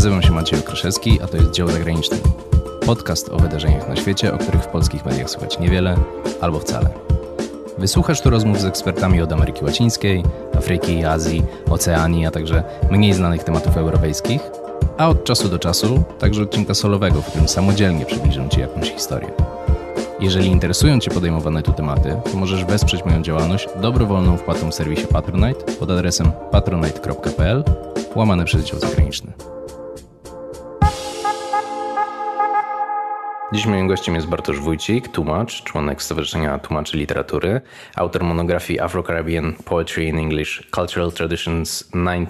Nazywam się Maciej Okraszewski, a to jest Dział Zagraniczny. Podcast o wydarzeniach na świecie, o których w polskich mediach słychać niewiele albo wcale. Wysłuchasz tu rozmów z ekspertami od Ameryki Łacińskiej, Afryki, Azji, Oceanii, a także mniej znanych tematów europejskich, a od czasu do czasu także odcinka solowego, w którym samodzielnie przybliżę Ci jakąś historię. Jeżeli interesują Cię podejmowane tu tematy, to możesz wesprzeć moją działalność dobrowolną wpłatą w serwisie Patronite pod adresem patronite.pl/Dział Zagraniczny. Dziś moim gościem jest Bartosz Wójcik, tłumacz, członek Stowarzyszenia Tłumaczy Literatury, autor monografii Afro-Caribbean Poetry in English Cultural Traditions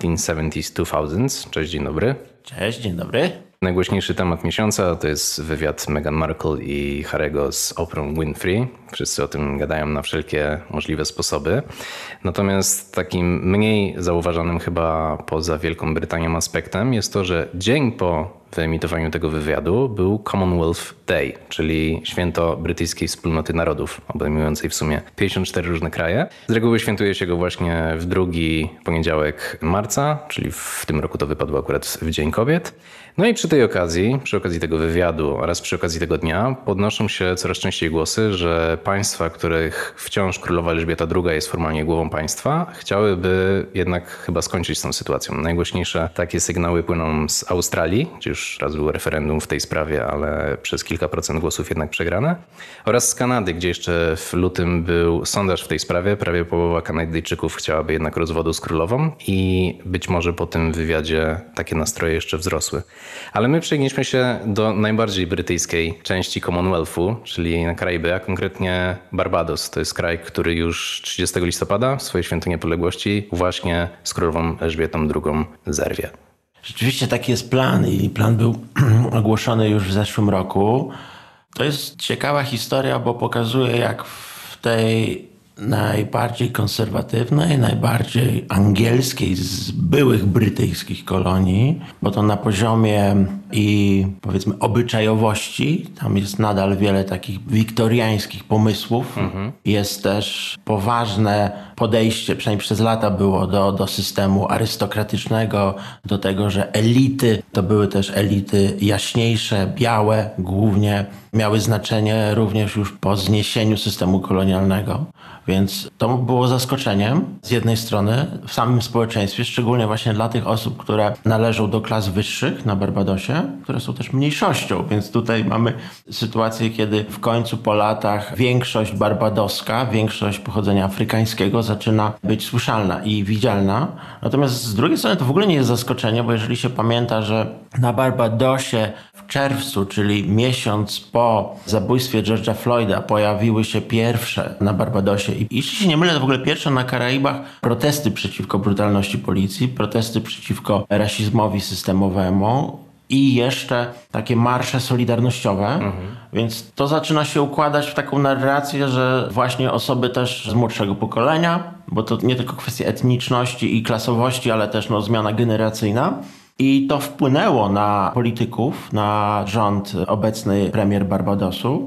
1970s-2000. Cześć, dzień dobry. Cześć, dzień dobry. Najgłośniejszy temat miesiąca to jest wywiad Meghan Markle i Harry'ego z Oprah Winfrey. Wszyscy o tym gadają na wszelkie możliwe sposoby. Natomiast takim mniej zauważanym chyba poza Wielką Brytanią aspektem jest to, że dzień po wyemitowaniu tego wywiadu był Commonwealth Day, czyli święto brytyjskiej wspólnoty narodów, obejmującej w sumie 54 różne kraje. Z reguły świętuje się go właśnie w drugi poniedziałek marca, czyli w tym roku to wypadło akurat w Dzień Kobiet. No i przy tej okazji, przy okazji tego wywiadu oraz przy okazji tego dnia podnoszą się coraz częściej głosy, że państwa, których wciąż królowa Elżbieta II jest formalnie głową państwa, chciałyby jednak chyba skończyć z tą sytuacją. Najgłośniejsze takie sygnały płyną z Australii, gdzie już raz było referendum w tej sprawie, ale przez kilka procent głosów jednak przegrane. Oraz z Kanady, gdzie jeszcze w lutym był sondaż w tej sprawie. Prawie połowa Kanadyjczyków chciałaby jednak rozwodu z królową i być może po tym wywiadzie takie nastroje jeszcze wzrosły. Ale my przenieśmy się do najbardziej brytyjskiej części Commonwealthu, czyli na Karaiby, a konkretnie Barbados. To jest kraj, który już 30 listopada w swojej święto niepodległości właśnie z królową Elżbietą II zerwie. Rzeczywiście taki jest plan i plan był ogłoszony już w zeszłym roku. To jest ciekawa historia, bo pokazuje, jak w tej najbardziej konserwatywnej, najbardziej angielskiej z byłych brytyjskich kolonii, bo to na poziomie i powiedzmy obyczajowości, tam jest nadal wiele takich wiktoriańskich pomysłów. Jest też poważne podejście, przynajmniej przez lata było do systemu arystokratycznego, do tego, że elity to były też elity jaśniejsze, białe głównie, miały znaczenie również już po zniesieniu systemu kolonialnego. Więc to było zaskoczeniem z jednej strony w samym społeczeństwie, szczególnie właśnie dla tych osób, które należą do klas wyższych na Barbadosie, które są też mniejszością. Więc tutaj mamy sytuację, kiedy w końcu po latach większość barbadoska, większość pochodzenia afrykańskiego zaczyna być słyszalna i widzialna. Natomiast z drugiej strony to w ogóle nie jest zaskoczenie, bo jeżeli się pamięta, że na Barbadosie w czerwcu, czyli miesiąc po zabójstwie George'a Floyda, pojawiły się pierwsze na Barbadosie i jeśli się nie mylę, to w ogóle pierwsze na Karaibach protesty przeciwko brutalności policji, protesty przeciwko rasizmowi systemowemu i jeszcze takie marsze solidarnościowe. Więc to zaczyna się układać w taką narrację, że właśnie osoby też z młodszego pokolenia, bo to nie tylko kwestia etniczności i klasowości, ale też zmiana generacyjna. I to wpłynęło na polityków, na rząd obecnej premier Barbadosu.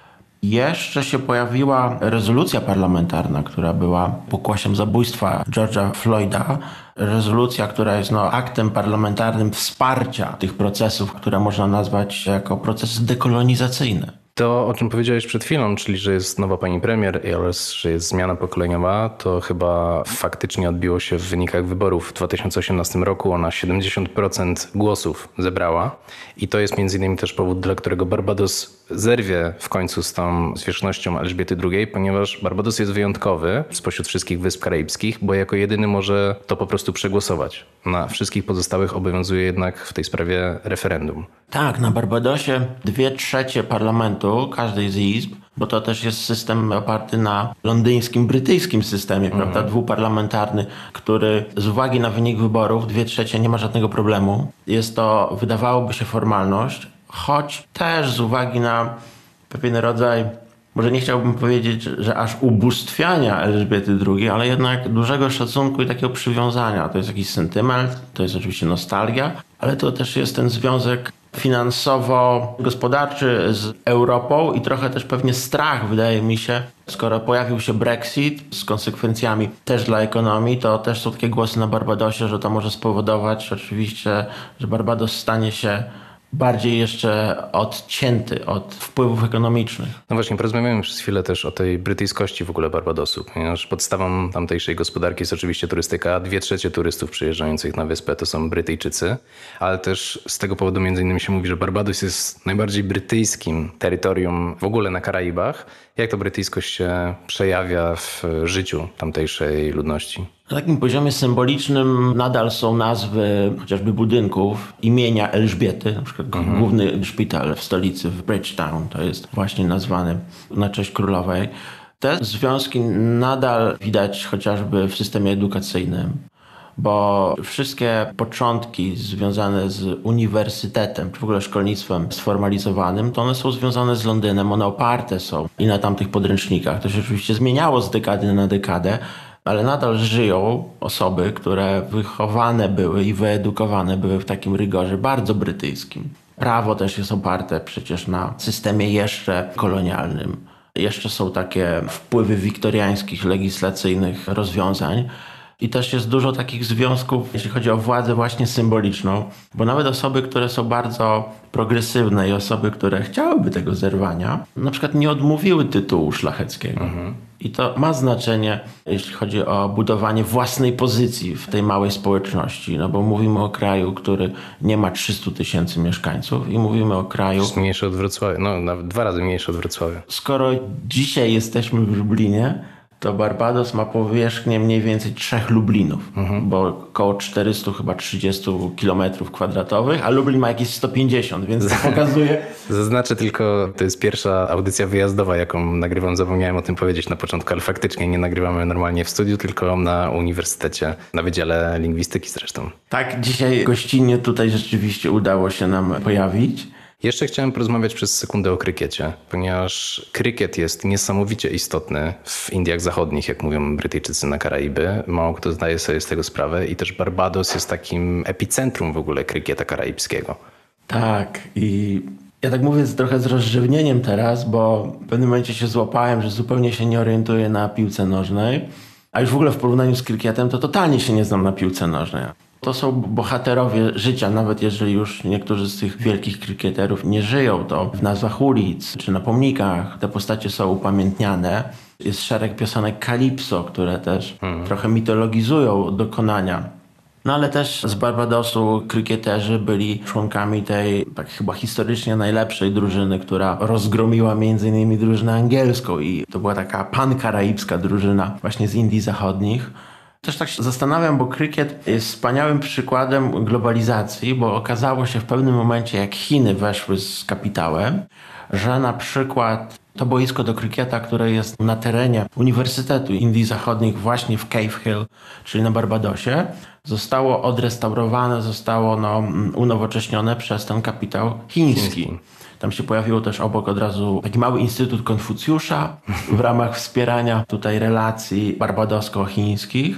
Jeszcze się pojawiła rezolucja parlamentarna, która była pokłosiem zabójstwa George'a Floyda. Rezolucja, która jest aktem parlamentarnym wsparcia tych procesów, które można nazwać jako procesy dekolonizacyjne. To, o czym powiedziałeś przed chwilą, czyli że jest nowa pani premier oraz że jest zmiana pokoleniowa, to chyba faktycznie odbiło się w wynikach wyborów w 2018 roku. Ona 70% głosów zebrała i to jest między innymi też powód, dla którego Barbados zerwie w końcu z tą zwierzchnością Elżbiety II, ponieważ Barbados jest wyjątkowy spośród wszystkich wysp karaibskich, bo jako jedyny może to po prostu przegłosować. Na wszystkich pozostałych obowiązuje jednak w tej sprawie referendum. Tak, na Barbadosie 2/3 parlamentu każdej z izb, bo to też jest system oparty na londyńskim, brytyjskim systemie, prawda, dwuparlamentarny, który z uwagi na wynik wyborów 2/3 nie ma żadnego problemu. Jest to, wydawałoby się, formalność, choć też z uwagi na pewien rodzaj, może nie chciałbym powiedzieć, że aż ubóstwiania Elżbiety II, ale jednak dużego szacunku i takiego przywiązania. To jest jakiś sentyment, to jest oczywiście nostalgia, ale to też jest ten związek finansowo-gospodarczy z Europą i trochę też pewnie strach, wydaje mi się, skoro pojawił się Brexit z konsekwencjami też dla ekonomii, to też są takie głosy na Barbadosie, że to może spowodować oczywiście, że Barbados stanie się bardziej jeszcze odcięty od wpływów ekonomicznych. No właśnie, porozmawiamy przez chwilę też o tej brytyjskości w ogóle Barbadosu, ponieważ podstawą tamtejszej gospodarki jest oczywiście turystyka. 2/3 turystów przyjeżdżających na wyspę to są Brytyjczycy, ale też z tego powodu między innymi się mówi, że Barbados jest najbardziej brytyjskim terytorium w ogóle na Karaibach. Jak ta brytyjskość się przejawia w życiu tamtejszej ludności? Na takim poziomie symbolicznym nadal są nazwy chociażby budynków imienia Elżbiety, na przykład główny szpital w stolicy w Bridgetown, to jest właśnie nazwany na cześć królowej. Te związki nadal widać chociażby w systemie edukacyjnym, bo wszystkie początki związane z uniwersytetem, czy w ogóle szkolnictwem sformalizowanym, to one są związane z Londynem, one oparte są i na tamtych podręcznikach. To się oczywiście zmieniało z dekady na dekadę, ale nadal żyją osoby, które wychowane były i wyedukowane były w takim rygorze bardzo brytyjskim. Prawo też jest oparte przecież na systemie jeszcze kolonialnym. Jeszcze są takie wpływy wiktoriańskich, legislacyjnych rozwiązań. I też jest dużo takich związków, jeśli chodzi o władzę właśnie symboliczną, bo nawet osoby, które są bardzo progresywne i osoby, które chciałyby tego zerwania, na przykład nie odmówiły tytułu szlacheckiego. I to ma znaczenie, jeśli chodzi o budowanie własnej pozycji w tej małej społeczności, no bo mówimy o kraju, który nie ma 300 000 mieszkańców i mówimy o kraju... Jest mniejszy od Wrocławia, no nawet 2 razy mniejszy od Wrocławia. Skoro dzisiaj jesteśmy w Lublinie, to Barbados ma powierzchnię mniej więcej 3 Lublinów, bo około 430 km², a Lublin ma jakieś 150, więc to pokazuje... Zaznaczę tylko, to jest pierwsza audycja wyjazdowa, jaką nagrywam. Zapomniałem o tym powiedzieć na początku, ale faktycznie nie nagrywamy normalnie w studiu, tylko na uniwersytecie, na Wydziale Lingwistyki zresztą. Tak, dzisiaj gościnnie tutaj rzeczywiście udało się nam pojawić. Jeszcze chciałem porozmawiać przez sekundę o krykiecie, ponieważ krykiet jest niesamowicie istotny w Indiach Zachodnich, jak mówią Brytyjczycy na Karaiby. Mało kto zdaje sobie z tego sprawę i też Barbados jest takim epicentrum w ogóle krykieta karaibskiego. Tak, i ja tak mówię trochę z rozrzewnieniem teraz, bo w pewnym momencie się złapałem, że zupełnie się nie orientuję na piłce nożnej, a już w ogóle w porównaniu z krykietem to totalnie się nie znam na piłce nożnej. To są bohaterowie życia, nawet jeżeli już niektórzy z tych wielkich krykieterów nie żyją, to w nazwach ulic czy na pomnikach te postacie są upamiętniane. Jest szereg piosenek Kalipso, które też trochę mitologizują dokonania. No ale też z Barbadosu krykieterzy byli członkami tej tak chyba historycznie najlepszej drużyny, która rozgromiła m.in. drużynę angielską i to była taka pankaraibska drużyna właśnie z Indii Zachodnich. Też tak się zastanawiam, bo krykiet jest wspaniałym przykładem globalizacji, bo okazało się w pewnym momencie, jak Chiny weszły z kapitałem, że na przykład to boisko do krykieta, które jest na terenie Uniwersytetu Indii Zachodnich właśnie w Cave Hill, czyli na Barbadosie, zostało odrestaurowane, zostało unowocześnione przez ten kapitał chiński. Tam się pojawiło też obok od razu taki mały Instytut Konfucjusza w ramach wspierania tutaj relacji barbadosko-chińskich.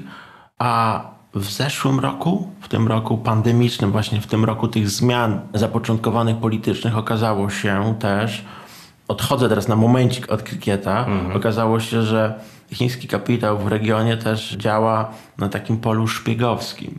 A w zeszłym roku, w tym roku pandemicznym, właśnie w tym roku tych zmian zapoczątkowanych politycznych okazało się też, odchodzę teraz na momencik od krykieta, okazało się, że chiński kapitał w regionie też działa na takim polu szpiegowskim.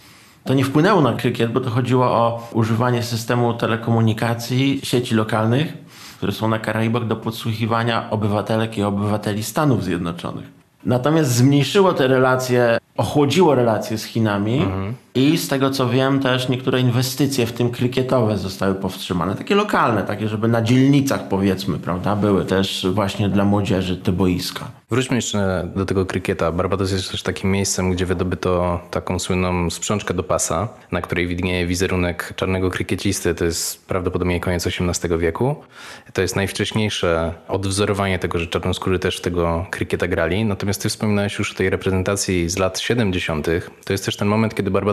To nie wpłynęło na krykiet, bo to chodziło o używanie systemu telekomunikacji, sieci lokalnych, które są na Karaibach do podsłuchiwania obywatelek i obywateli Stanów Zjednoczonych. Natomiast zmniejszyło te relacje, ochłodziło relacje z Chinami i z tego co wiem też niektóre inwestycje, w tym krykietowe, zostały powstrzymane. Takie lokalne, takie żeby na dzielnicach powiedzmy, prawda, były też właśnie dla młodzieży te boiska. Wróćmy jeszcze do tego krykieta. Barbados jest też takim miejscem, gdzie wydobyto taką słynną sprzączkę do pasa, na której widnieje wizerunek czarnego krykiecisty. To jest prawdopodobnie koniec XVIII wieku. To jest najwcześniejsze odwzorowanie tego, że czarnoskórzy też w tego krykieta grali. Natomiast ty wspominałeś już o tej reprezentacji z lat 70. To jest też ten moment, kiedy Barbados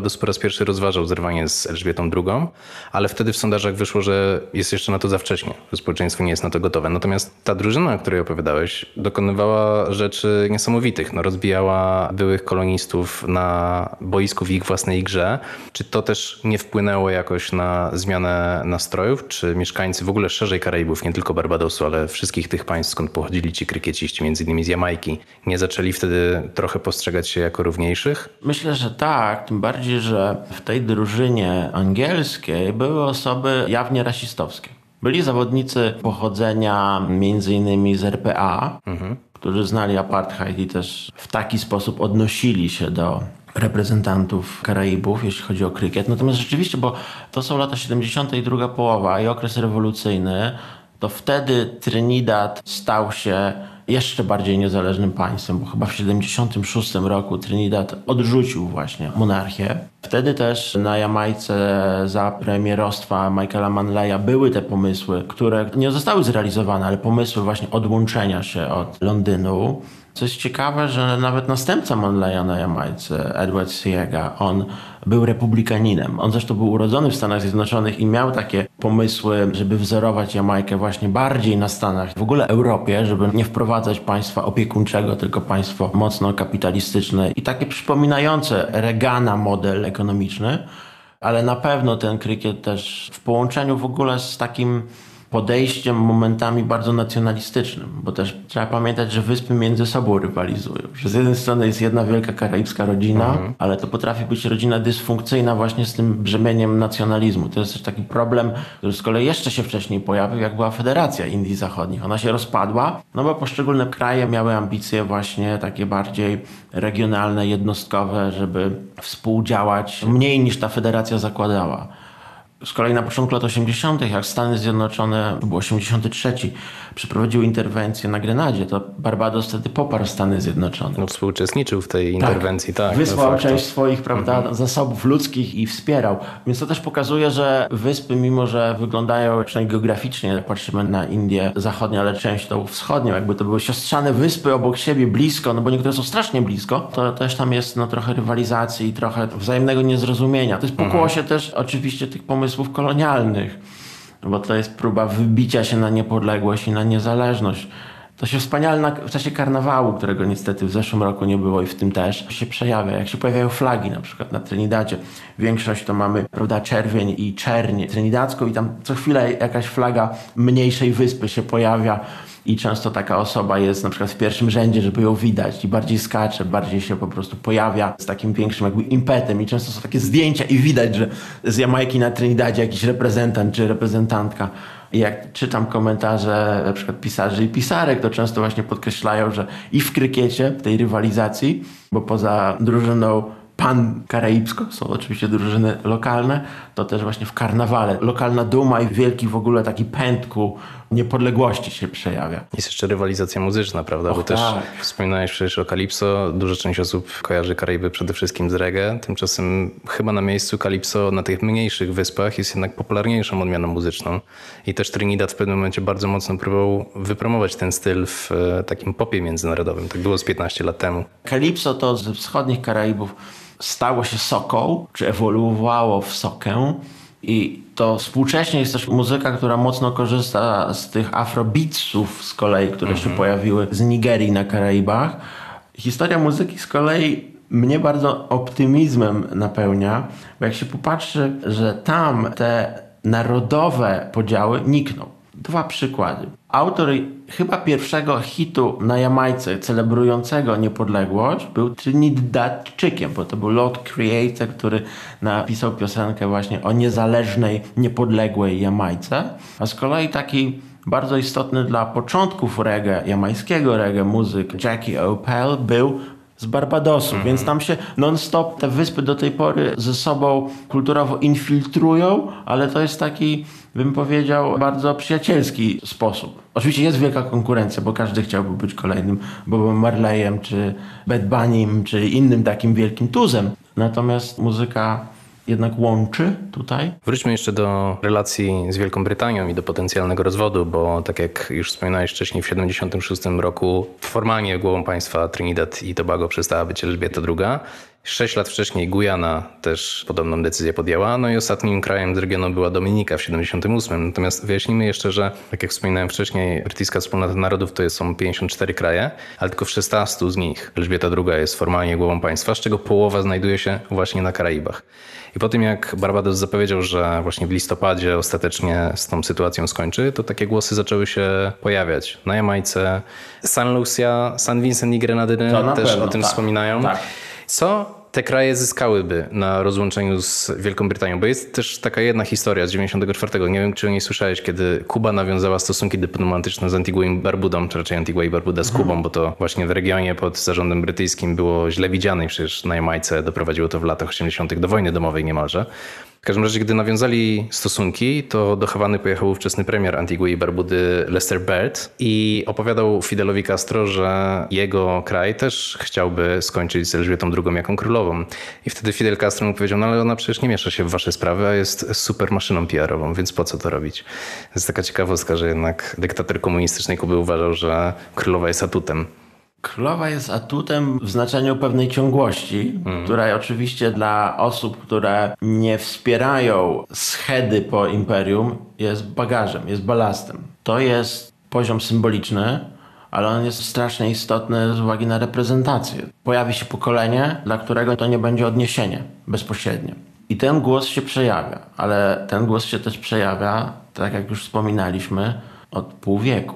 Barbados po raz pierwszy rozważał zerwanie z Elżbietą II, ale wtedy w sondażach wyszło, że jest jeszcze na to za wcześnie, że społeczeństwo nie jest na to gotowe. Natomiast ta drużyna, o której opowiadałeś, dokonywała rzeczy niesamowitych. Rozbijała byłych kolonistów na boisku w ich własnej grze. Czy to też nie wpłynęło jakoś na zmianę nastrojów? Czy mieszkańcy w ogóle szerzej Karaibów, nie tylko Barbadosu, ale wszystkich tych państw, skąd pochodzili ci krykieciści, między innymi z Jamajki, nie zaczęli wtedy trochę postrzegać się jako równiejszych? Myślę, że tak. Tym bardziej, że w tej drużynie angielskiej były osoby jawnie rasistowskie. Byli zawodnicy pochodzenia między innymi z RPA, którzy znali apartheid i też w taki sposób odnosili się do reprezentantów Karaibów, jeśli chodzi o krykiet. Natomiast rzeczywiście, bo to są lata 70. i druga połowa i okres rewolucyjny, to wtedy Trinidad stał się jeszcze bardziej niezależnym państwem, bo chyba w 76 roku Trinidad odrzucił właśnie monarchię. Wtedy też na Jamajce za premierostwa Michaela Manleya były te pomysły, które nie zostały zrealizowane, ale pomysły właśnie odłączenia się od Londynu. Co jest ciekawe, że nawet następca Manleya na Jamajce, Edward Siega, on był republikaninem. On zresztą był urodzony w Stanach Zjednoczonych i miał takie pomysły, żeby wzorować Jamajkę właśnie bardziej na Stanach, w ogóle Europie, żeby nie wprowadzać państwa opiekuńczego, tylko państwo mocno kapitalistyczne i takie przypominające Reagana model ekonomiczny, ale na pewno ten krykiet też w połączeniu w ogóle z takim podejściem momentami bardzo nacjonalistycznym, bo też trzeba pamiętać, że wyspy między sobą rywalizują. Że z jednej strony jest jedna wielka karaibska rodzina, ale to potrafi być rodzina dysfunkcyjna właśnie z tym brzemieniem nacjonalizmu. To jest też taki problem, który z kolei jeszcze się wcześniej pojawił, jak była Federacja Indii Zachodnich. Ona się rozpadła, no bo poszczególne kraje miały ambicje właśnie takie bardziej regionalne, jednostkowe, żeby współdziałać mniej niż ta federacja zakładała. Z kolei na początku lat 80., jak Stany Zjednoczone, to był 83, przeprowadziły interwencję na Grenadzie, to Barbados wtedy poparł Stany Zjednoczone. No, współuczestniczył w tej interwencji, tak. Wysłał część swoich, zasobów ludzkich i wspierał. Więc to też pokazuje, że wyspy, mimo że wyglądają, przynajmniej geograficznie, jak patrzymy na Indię Zachodnią, ale część tą wschodnią, jakby to były siostrzane wyspy obok siebie blisko, no bo niektóre są strasznie blisko, to też tam jest trochę rywalizacji i trochę wzajemnego niezrozumienia. To jest pokłosie też oczywiście tych pomysłów kolonialnych, bo to jest próba wybicia się na niepodległość i na niezależność. To się wspaniale w czasie karnawału, którego niestety w zeszłym roku nie było i w tym też, się przejawia. Jak się pojawiają flagi, na przykład na Trinidadzie, większość to mamy, prawda, czerwień i czerń trinidadzką i tam co chwilę jakaś flaga mniejszej wyspy się pojawia i często taka osoba jest na przykład w pierwszym rzędzie, żeby ją widać i bardziej skacze, bardziej się po prostu pojawia z takim większym jakby impetem i często są takie zdjęcia i widać, że z Jamajki na Trinidadzie jakiś reprezentant czy reprezentantka. I jak czytam komentarze na przykład pisarzy i pisarek, to często właśnie podkreślają, że i w krykiecie, w tej rywalizacji, bo poza drużyną pan-karaibską, są oczywiście drużyny lokalne, to też właśnie w karnawale lokalna duma i wielki w ogóle taki pęd ku niepodległości się przejawia. Jest jeszcze rywalizacja muzyczna, prawda? Bo też wspominałeś przecież o Kalipso. Duża część osób kojarzy Karaiby przede wszystkim z reggae. Tymczasem chyba na miejscu Kalipso na tych mniejszych wyspach jest jednak popularniejszą odmianą muzyczną. I też Trinidad w pewnym momencie bardzo mocno próbował wypromować ten styl w takim popie międzynarodowym. Tak było z 15 lat temu. Kalipso to ze wschodnich Karaibów stało się soką, czy ewoluowało w sokę. I to współcześnie jest też muzyka, która mocno korzysta z tych afrobeatsów z kolei, które się pojawiły z Nigerii na Karaibach. Historia muzyki z kolei mnie bardzo optymizmem napełnia, bo jak się popatrzy, że tam te narodowe podziały nikną. Dwa przykłady. Autor chyba pierwszego hitu na Jamajce celebrującego niepodległość był Trinidadczykiem, bo to był Lord Creator, który napisał piosenkę właśnie o niezależnej, niepodległej Jamajce. A z kolei taki bardzo istotny dla początków reggae, jamańskiego reggae muzyk Jackie Opel był z Barbadosu, więc tam się non-stop te wyspy do tej pory ze sobą kulturowo infiltrują, ale to jest taki, bym powiedział, bardzo przyjacielski sposób. Oczywiście jest wielka konkurencja, bo każdy chciałby być kolejnym Bobem Marleyem, czy Bad Bunnym, czy innym takim wielkim tuzem. Natomiast muzyka jednak łączy tutaj. Wróćmy jeszcze do relacji z Wielką Brytanią i do potencjalnego rozwodu, bo tak jak już wspominałeś wcześniej, w 1976 roku formalnie głową państwa Trinidad i Tobago przestała być Elżbieta II. W 6 lat wcześniej Gujana też podobną decyzję podjęła, no i ostatnim krajem z regionu była Dominika w 78. Natomiast wyjaśnijmy jeszcze, że tak jak wspominałem wcześniej, Brytyjska Wspólnota Narodów to są 54 kraje, ale tylko w 16 z nich Elżbieta II jest formalnie głową państwa, z czego połowa znajduje się właśnie na Karaibach. I po tym jak Barbados zapowiedział, że właśnie w listopadzie ostatecznie z tą sytuacją skończy, to takie głosy zaczęły się pojawiać. Na Jamajce, San Lucia, San Vincent i Grenadyny też pewno, o tym wspominają. Tak. Co te kraje zyskałyby na rozłączeniu z Wielką Brytanią? Bo jest też taka jedna historia z 94. Nie wiem, czy o niej słyszałeś, kiedy Kuba nawiązała stosunki dyplomatyczne z Antigua i Barbudą, czy raczej Antigua i Barbuda z Kubą, bo to właśnie w regionie pod zarządem brytyjskim było źle widziane i przecież na Jamajce doprowadziło to w latach 80. do wojny domowej niemalże. W każdym razie, gdy nawiązali stosunki, to do Hawany pojechał ówczesny premier Antigui i Barbudy Lester Baird i opowiadał Fidelowi Castro, że jego kraj też chciałby skończyć z Elżbietą II jako królową. I wtedy Fidel Castro mu powiedział, no ale ona przecież nie miesza się w wasze sprawy, a jest super maszyną PR-ową, więc po co to robić? To jest taka ciekawostka, że jednak dyktator komunistycznej Kuby uważał, że królowa jest atutem. Królowa jest atutem w znaczeniu pewnej ciągłości, która oczywiście dla osób, które nie wspierają schedy po imperium, jest bagażem, jest balastem. To jest poziom symboliczny, ale on jest strasznie istotny z uwagi na reprezentację. Pojawi się pokolenie, dla którego to nie będzie odniesienie bezpośrednie. I ten głos się przejawia, ale ten głos się też przejawia, tak jak już wspominaliśmy, od pół wieku.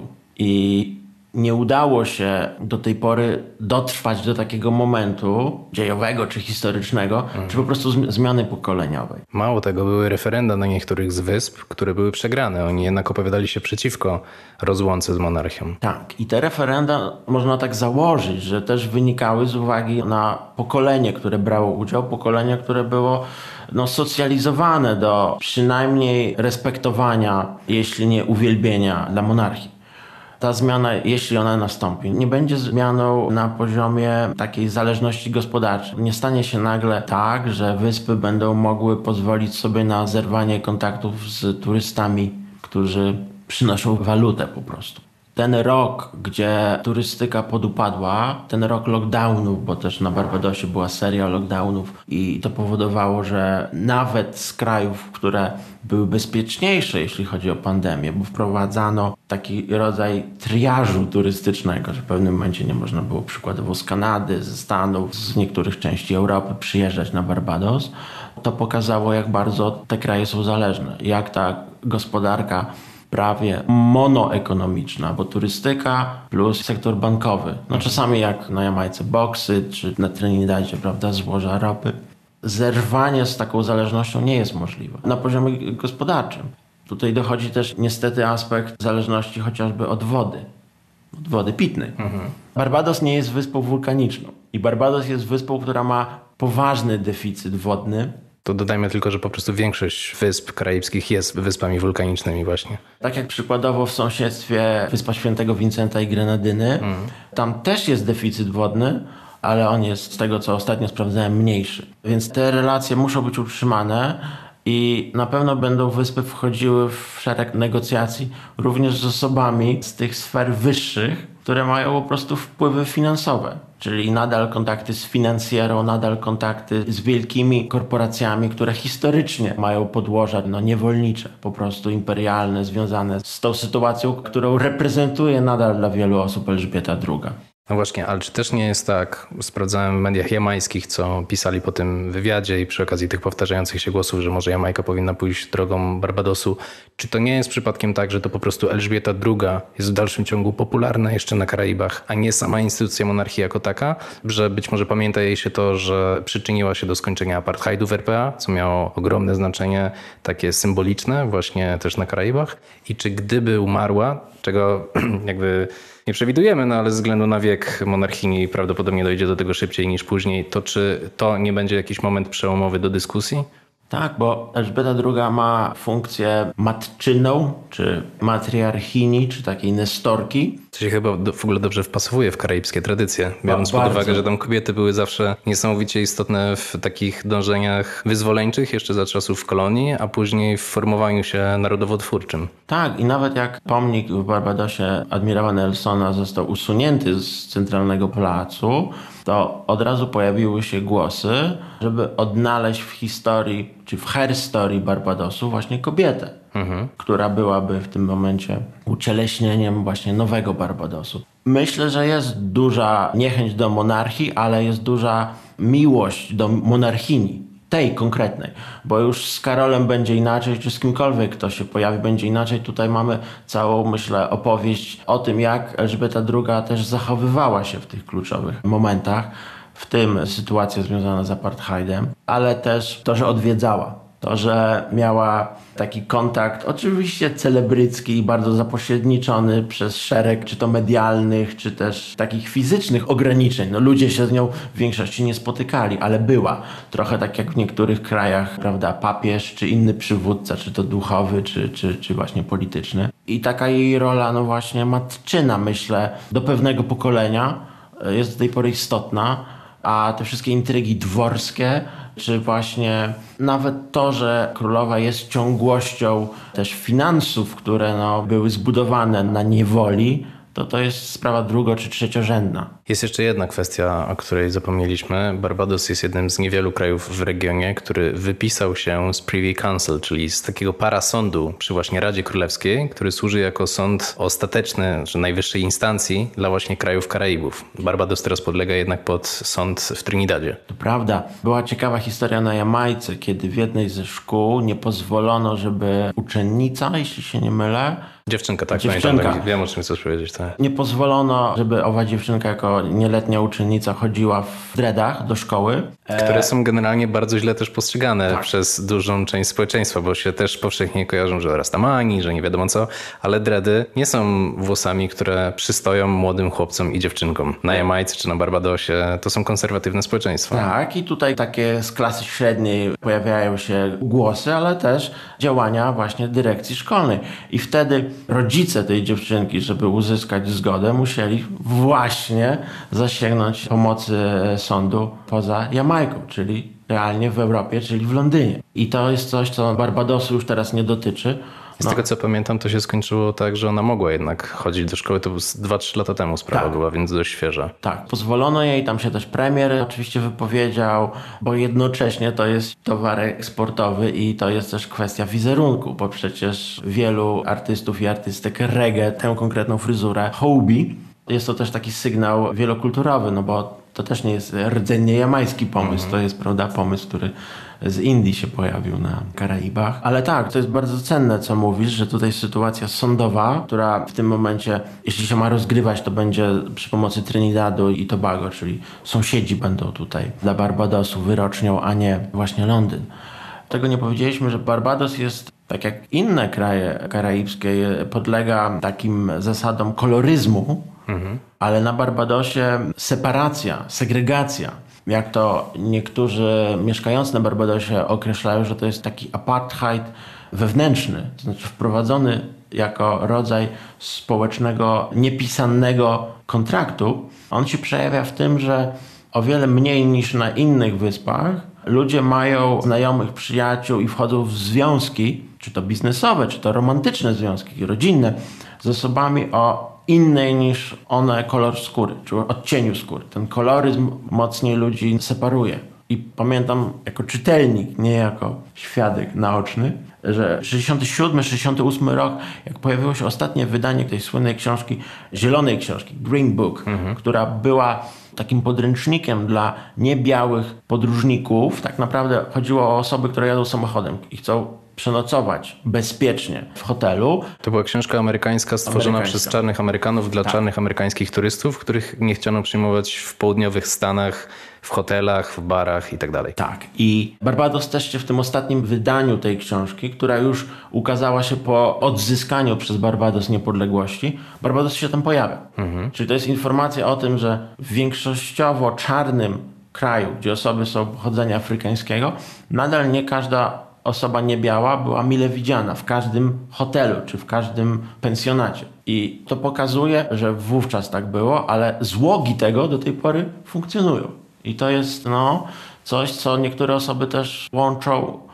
I nie udało się do tej pory dotrwać do takiego momentu dziejowego czy historycznego, czy po prostu zmiany pokoleniowej. Mało tego, były referenda na niektórych z wysp, które były przegrane. Oni jednak opowiadali się przeciwko rozłące z monarchią. Tak. I te referenda, można tak założyć, że też wynikały z uwagi na pokolenie, które brało udział, pokolenie, które było socjalizowane do przynajmniej respektowania, jeśli nie uwielbienia dla monarchii. Ta zmiana, jeśli ona nastąpi, nie będzie zmianą na poziomie takiej zależności gospodarczej. Nie stanie się nagle tak, że wyspy będą mogły pozwolić sobie na zerwanie kontaktów z turystami, którzy przynoszą walutę po prostu. Ten rok, gdzie turystyka podupadła, ten rok lockdownów, bo też na Barbadosie była seria lockdownów i to powodowało, że nawet z krajów, które były bezpieczniejsze, jeśli chodzi o pandemię, bo wprowadzano taki rodzaj triażu turystycznego, że w pewnym momencie nie można było przykładowo z Kanady, ze Stanów, z niektórych części Europy przyjeżdżać na Barbados, to pokazało, jak bardzo te kraje są zależne, jak ta gospodarka prawie monoekonomiczna, bo turystyka plus sektor bankowy. Czasami jak na Jamajce boksy, czy na Trinidadzie, prawda, złoża ropy. Zerwanie z taką zależnością nie jest możliwe na poziomie gospodarczym. Tutaj dochodzi też niestety aspekt zależności chociażby od wody pitnej. Barbados nie jest wyspą wulkaniczną i Barbados jest wyspą, która ma poważny deficyt wodny. To dodajmy tylko, że po prostu większość wysp karaibskich jest wyspami wulkanicznymi właśnie. Tak jak przykładowo w sąsiedztwie Wyspa Świętego Wincenta i Grenadyny, tam też jest deficyt wodny, ale on jest z tego, co ostatnio sprawdzałem, mniejszy. Więc te relacje muszą być utrzymane i na pewno będą wyspy wchodziły w szereg negocjacji również z osobami z tych sfer wyższych, które mają po prostu wpływy finansowe. Czyli nadal kontakty z finansjerą, nadal kontakty z wielkimi korporacjami, które historycznie mają podłoża niewolnicze, po prostu imperialne, związane z tą sytuacją, którą reprezentuje nadal dla wielu osób Elżbieta II. No właśnie, ale czy też nie jest tak, sprawdzałem w mediach jamajskich, co pisali po tym wywiadzie i przy okazji tych powtarzających się głosów, że może Jamajka powinna pójść drogą Barbadosu. Czy to nie jest przypadkiem tak, że to po prostu Elżbieta II jest w dalszym ciągu popularna jeszcze na Karaibach, a nie sama instytucja monarchii jako taka? Że być może pamięta jej się to, że przyczyniła się do skończenia apartheidu w RPA, co miało ogromne znaczenie takie symboliczne właśnie też na Karaibach? I czy gdyby umarła, czego jakby nie przewidujemy, ale ze względu na wiek monarchini prawdopodobnie dojdzie do tego szybciej niż później, to czy to nie będzie jakiś moment przełomowy do dyskusji? Tak, bo Elżbieta II ma funkcję matczyną, czy matriarchini, czy takiej nestorki. To się chyba w ogóle dobrze wpasowuje w karaibskie tradycje, biorąc pod uwagę, że tam kobiety były zawsze niesamowicie istotne w takich dążeniach wyzwoleńczych jeszcze za czasów kolonii, a później w formowaniu się narodowotwórczym. Tak, i nawet jak pomnik w Barbadosie admirała Nelsona został usunięty z centralnego placu, to od razu pojawiły się głosy, żeby odnaleźć w historii, czy w herstory Barbadosu właśnie kobietę, która byłaby w tym momencie ucieleśnieniem właśnie nowego Barbadosu. Myślę, że jest duża niechęć do monarchii, ale jest duża miłość do monarchini. Tej konkretnej, bo już z Karolem będzie inaczej, czy z kimkolwiek, kto się pojawi, będzie inaczej. Tutaj mamy całą, myślę, opowieść o tym, jak Elżbieta II też zachowywała się w tych kluczowych momentach, w tym sytuacja związana z apartheidem, ale też to, że odwiedzała. To, że miała taki kontakt, oczywiście celebrycki i bardzo zapośredniczony przez szereg, czy to medialnych, czy też takich fizycznych ograniczeń. No, ludzie się z nią w większości nie spotykali, ale była. Trochę tak jak w niektórych krajach, prawda, papież, czy inny przywódca, czy to duchowy, czy właśnie polityczny. I taka jej rola, no właśnie matczyna, myślę, do pewnego pokolenia jest do tej pory istotna. A te wszystkie intrygi dworskie, czy właśnie nawet to, że królowa jest ciągłością też finansów, które były zbudowane na niewoli, to jest sprawa drugo- czy trzeciorzędna. Jest jeszcze jedna kwestia, o której zapomnieliśmy. Barbados jest jednym z niewielu krajów w regionie, który wypisał się z Privy Council, czyli z takiego parasądu przy właśnie Radzie Królewskiej, który służy jako sąd ostateczny, czy najwyższej instancji dla właśnie krajów Karaibów. Barbados teraz podlega jednak pod sąd w Trinidadzie. To prawda. Była ciekawa historia na Jamajce, kiedy w jednej ze szkół nie pozwolono, żeby uczennica, jeśli się nie mylę, Dziewczynka, tak. Dziewczynka. Pamiętam, wiem, o czym chcesz powiedzieć. Tak. nie pozwolono, żeby owa dziewczynka jako nieletnia uczennica chodziła w dreadach do szkoły. Które są generalnie bardzo źle też postrzegane przez dużą część społeczeństwa, bo się też powszechnie kojarzą, że rastamani, że nie wiadomo co, ale dready nie są włosami, które przystoją młodym chłopcom i dziewczynkom. Na Jamajce czy na Barbadosie to są konserwatywne społeczeństwa. Tak, i tutaj takie z klasy średniej pojawiają się głosy, ale też działania właśnie dyrekcji szkolnej. I wtedy rodzice tej dziewczynki, żeby uzyskać zgodę, musieli właśnie zasięgnąć pomocy sądu poza Jamajką, czyli realnie w Europie, czyli w Londynie. I to jest coś, co Barbadosu już teraz nie dotyczy. Z tego co pamiętam, to się skończyło tak, że ona mogła jednak chodzić do szkoły. To 2-3 lata temu sprawa była, więc dość świeża. Tak, pozwolono jej, tam się też premier oczywiście wypowiedział, bo jednocześnie to jest towar eksportowy i to jest też kwestia wizerunku, bo przecież wielu artystów i artystek reggae tę konkretną fryzurę hołbi. Jest to też taki sygnał wielokulturowy, no bo to też nie jest rdzennie jamański pomysł, to jest, prawda, pomysł, który z Indii się pojawił na Karaibach. Ale tak, to jest bardzo cenne, co mówisz, że tutaj sytuacja sądowa, która w tym momencie, jeśli się ma rozgrywać, to będzie przy pomocy Trinidadu i Tobago, czyli sąsiedzi będą tutaj dla Barbadosu wyrocznią, a nie właśnie Londyn. Tego nie powiedzieliśmy, że Barbados jest, tak jak inne kraje karaibskie, podlega takim zasadom koloryzmu, ale na Barbadosie separacja, segregacja, jak to niektórzy mieszkający na Barbadosie określają, że to jest taki apartheid wewnętrzny, to znaczy wprowadzony jako rodzaj społecznego, niepisanego kontraktu. On się przejawia w tym, że o wiele mniej niż na innych wyspach ludzie mają znajomych, przyjaciół i wchodzą w związki, czy to biznesowe, czy to romantyczne związki, rodzinne, z osobami o innej niż one kolor skóry, czy odcieniu skóry. Ten koloryzm mocniej ludzi separuje. I pamiętam jako czytelnik, nie jako świadek naoczny, że 67-68 rok, jak pojawiło się ostatnie wydanie tej słynnej książki, zielonej książki, Green Book, która była takim podręcznikiem dla niebiałych podróżników. Tak naprawdę chodziło o osoby, które jadą samochodem i chcą przenocować bezpiecznie w hotelu. To była książka amerykańska stworzona przez czarnych Amerykanów dla czarnych amerykańskich turystów, których nie chciano przyjmować w południowych Stanach, w hotelach, w barach i tak dalej. Tak. I Barbados też się w tym ostatnim wydaniu tej książki, która już ukazała się po odzyskaniu przez Barbados niepodległości, Barbados się tam pojawia. Czyli to jest informacja o tym, że w większościowo czarnym kraju, gdzie osoby są pochodzenia afrykańskiego, nadal nie każda osoba niebiała była mile widziana w każdym hotelu czy w każdym pensjonacie. I to pokazuje, że wówczas tak było, ale złogi tego do tej pory funkcjonują. I to jest coś, co niektóre osoby też łączą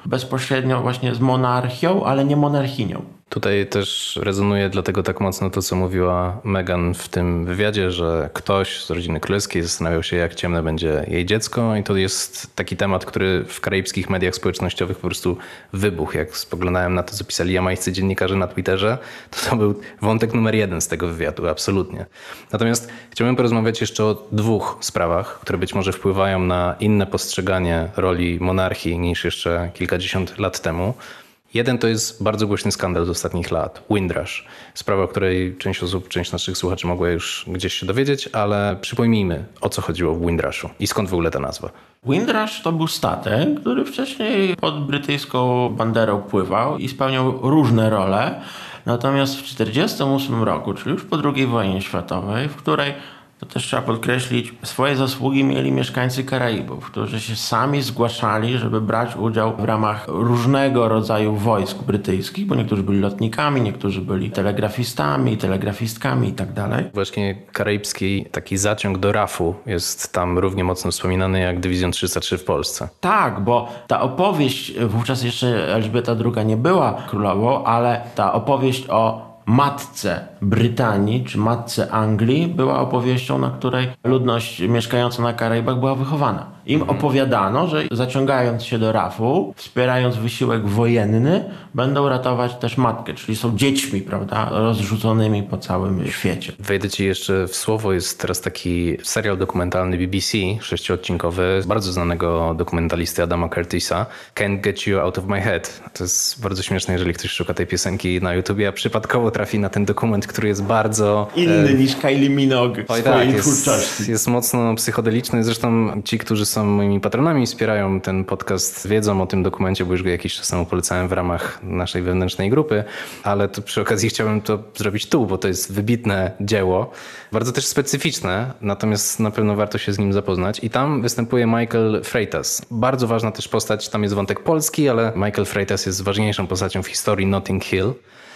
bezpośrednio właśnie z monarchią, ale nie monarchinią. Tutaj też rezonuje dlatego tak mocno to, co mówiła Meghan w tym wywiadzie, że ktoś z rodziny królewskiej zastanawiał się, jak ciemne będzie jej dziecko i to jest taki temat, który w karaibskich mediach społecznościowych po prostu wybuchł. Jak spoglądałem na to, co pisali jamańscy dziennikarze na Twitterze, to był wątek numer 1 z tego wywiadu, absolutnie. Natomiast chciałbym porozmawiać jeszcze o 2 sprawach, które być może wpływają na inne postrzeganie roli monarchii niż jeszcze kilkadziesiąt lat temu. Jeden to jest bardzo głośny skandal z ostatnich lat, Windrush. Sprawa, o której część naszych słuchaczy mogła już gdzieś się dowiedzieć, ale przypomnijmy, o co chodziło w Windrushu i skąd w ogóle ta nazwa. Windrush to był statek, który wcześniej pod brytyjską banderą pływał i spełniał różne role. Natomiast w 1948 roku, czyli już po II wojnie światowej, w której, to też trzeba podkreślić, swoje zasługi mieli mieszkańcy Karaibów, którzy się sami zgłaszali, żeby brać udział w ramach różnego rodzaju wojsk brytyjskich, bo niektórzy byli lotnikami, niektórzy byli telegrafistami, telegrafistkami i tak dalej. Właśnie karaibski taki zaciąg do RAF-u jest tam równie mocno wspominany jak Dywizjon 303 w Polsce. Tak, bo ta opowieść, wówczas jeszcze Elżbieta II nie była królową, ale ta opowieść o matce Brytanii czy matce Anglii była opowieścią, na której ludność mieszkająca na Karaibach była wychowana. Im opowiadano, że zaciągając się do RAF-u, wspierając wysiłek wojenny, będą ratować też matkę, czyli są dziećmi, prawda, rozrzuconymi po całym świecie. Wejdę ci jeszcze w słowo, jest teraz taki serial dokumentalny BBC, 6-odcinkowy, bardzo znanego dokumentalisty Adama Curtisa, Can't Get You Out of My Head. To jest bardzo śmieszne, jeżeli ktoś szuka tej piosenki na YouTubie, a przypadkowo trafi na ten dokument, który jest bardzo... inny niż Kylie Minogue w swojej twórczości. Jest mocno psychodeliczny. Zresztą ci, którzy są moimi patronami i wspierają ten podcast, wiedzą o tym dokumencie, bo już go jakiś czas temu polecałem w ramach naszej wewnętrznej grupy, ale to przy okazji chciałbym to zrobić tu, bo to jest wybitne dzieło, bardzo też specyficzne, natomiast na pewno warto się z nim zapoznać. I tam występuje Michael Freitas. Bardzo ważna też postać, tam jest wątek polski, ale Michael Freitas jest ważniejszą postacią w historii Notting Hill.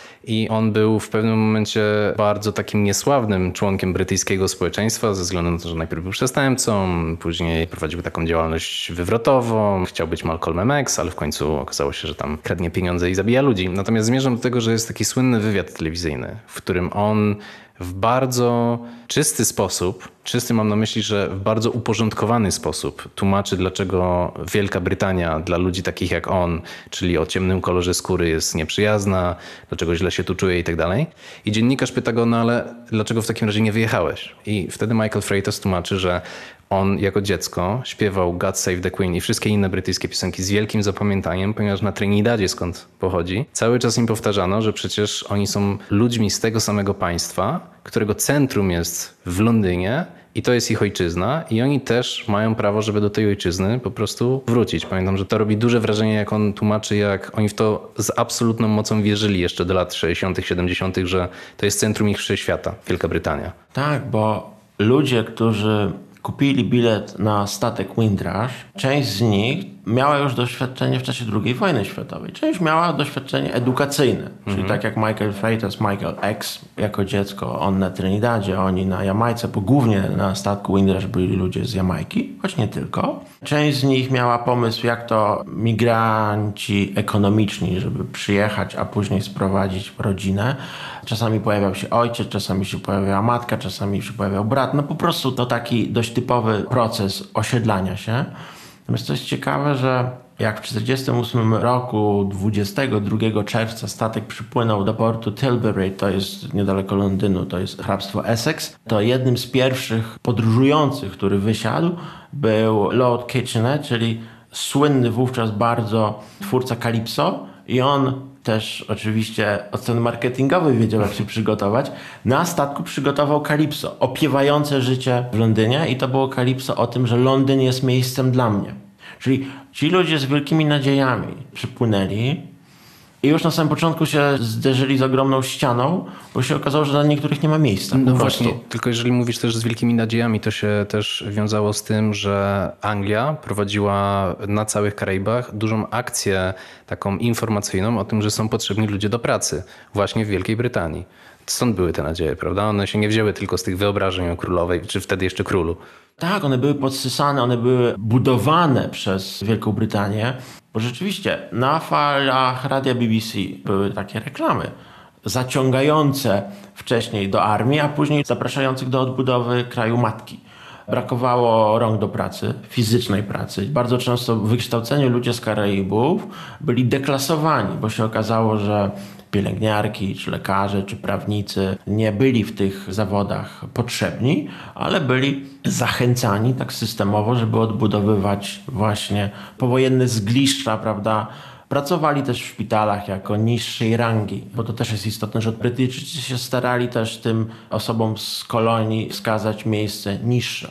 I on był w pewnym momencie bardzo takim niesławnym członkiem brytyjskiego społeczeństwa, ze względu na to, że najpierw był przestępcą, później prowadził taką działalność wywrotową, chciał być Malcolmem X, ale w końcu okazało się, że tam kradnie pieniądze i zabija ludzi. Natomiast zmierzam do tego, że jest taki słynny wywiad telewizyjny, w którym on w bardzo czysty sposób, czysty mam na myśli, że w bardzo uporządkowany sposób tłumaczy, dlaczego Wielka Brytania dla ludzi takich jak on, czyli o ciemnym kolorze skóry, jest nieprzyjazna, dlaczego źle się tu czuje i tak dalej. I dziennikarz pyta go, no ale dlaczego w takim razie nie wyjechałeś? I wtedy Michael Freitas tłumaczy, że on jako dziecko śpiewał God Save the Queen i wszystkie inne brytyjskie piosenki z wielkim zapamiętaniem, ponieważ na Trinidadzie, skąd pochodzi, cały czas im powtarzano, że przecież oni są ludźmi z tego samego państwa, którego centrum jest w Londynie i to jest ich ojczyzna i oni też mają prawo, żeby do tej ojczyzny po prostu wrócić. Pamiętam, że to robi duże wrażenie, jak on tłumaczy, jak oni w to z absolutną mocą wierzyli jeszcze do lat 60., 70., że to jest centrum ich wszechświata, Wielka Brytania. Tak, bo ludzie, którzy kupili bilet na statek Windrush, część z nich miała już doświadczenie w czasie II wojny światowej. Część miała doświadczenie edukacyjne, czyli tak jak Michael Freitas, Michael X jako dziecko, on na Trinidadzie, oni na Jamajce, bo głównie na statku Windrush byli ludzie z Jamajki, choć nie tylko. Część z nich miała pomysł, jak to migranci ekonomiczni, żeby przyjechać, a później sprowadzić rodzinę. Czasami pojawiał się ojciec, czasami się pojawiała matka, czasami się pojawiał brat. No po prostu to taki dość typowy proces osiedlania się. Natomiast to jest ciekawe, że jak w 1948 roku 22 czerwca statek przypłynął do portu Tilbury, to jest niedaleko Londynu, to jest hrabstwo Essex, to jednym z pierwszych podróżujących, który wysiadł, był Lord Kitchener, czyli słynny wówczas bardzo twórca Calypso i on też oczywiście od strony marketingowej wiedział, jak się przygotować. Na statku przygotował Calypso, opiewające życie w Londynie i to było Calypso o tym, że Londyn jest miejscem dla mnie. Czyli ci ludzie z wielkimi nadziejami przypłynęli i już na samym początku się zderzyli z ogromną ścianą, bo się okazało, że dla niektórych nie ma miejsca. No właśnie, tylko jeżeli mówisz też z wielkimi nadziejami, to się też wiązało z tym, że Anglia prowadziła na całych Karaibach dużą akcję taką informacyjną o tym, że są potrzebni ludzie do pracy właśnie w Wielkiej Brytanii. Stąd były te nadzieje, prawda? One się nie wzięły tylko z tych wyobrażeń o królowej, czy wtedy jeszcze królu. Tak, one były podsysane, one były budowane przez Wielką Brytanię. Bo rzeczywiście na falach radia BBC były takie reklamy zaciągające wcześniej do armii, a później zapraszających do odbudowy kraju matki. Brakowało rąk do pracy, fizycznej pracy. Bardzo często wykształceni ludzie z Karaibów byli deklasowani, bo się okazało, że pielęgniarki, czy lekarze, czy prawnicy nie byli w tych zawodach potrzebni, ale byli zachęcani tak systemowo, żeby odbudowywać właśnie powojenne zgliszcza, prawda? Pracowali też w szpitalach jako niższej rangi, bo to też jest istotne, że Brytyjczycy się starali też tym osobom z kolonii wskazać miejsce niższe.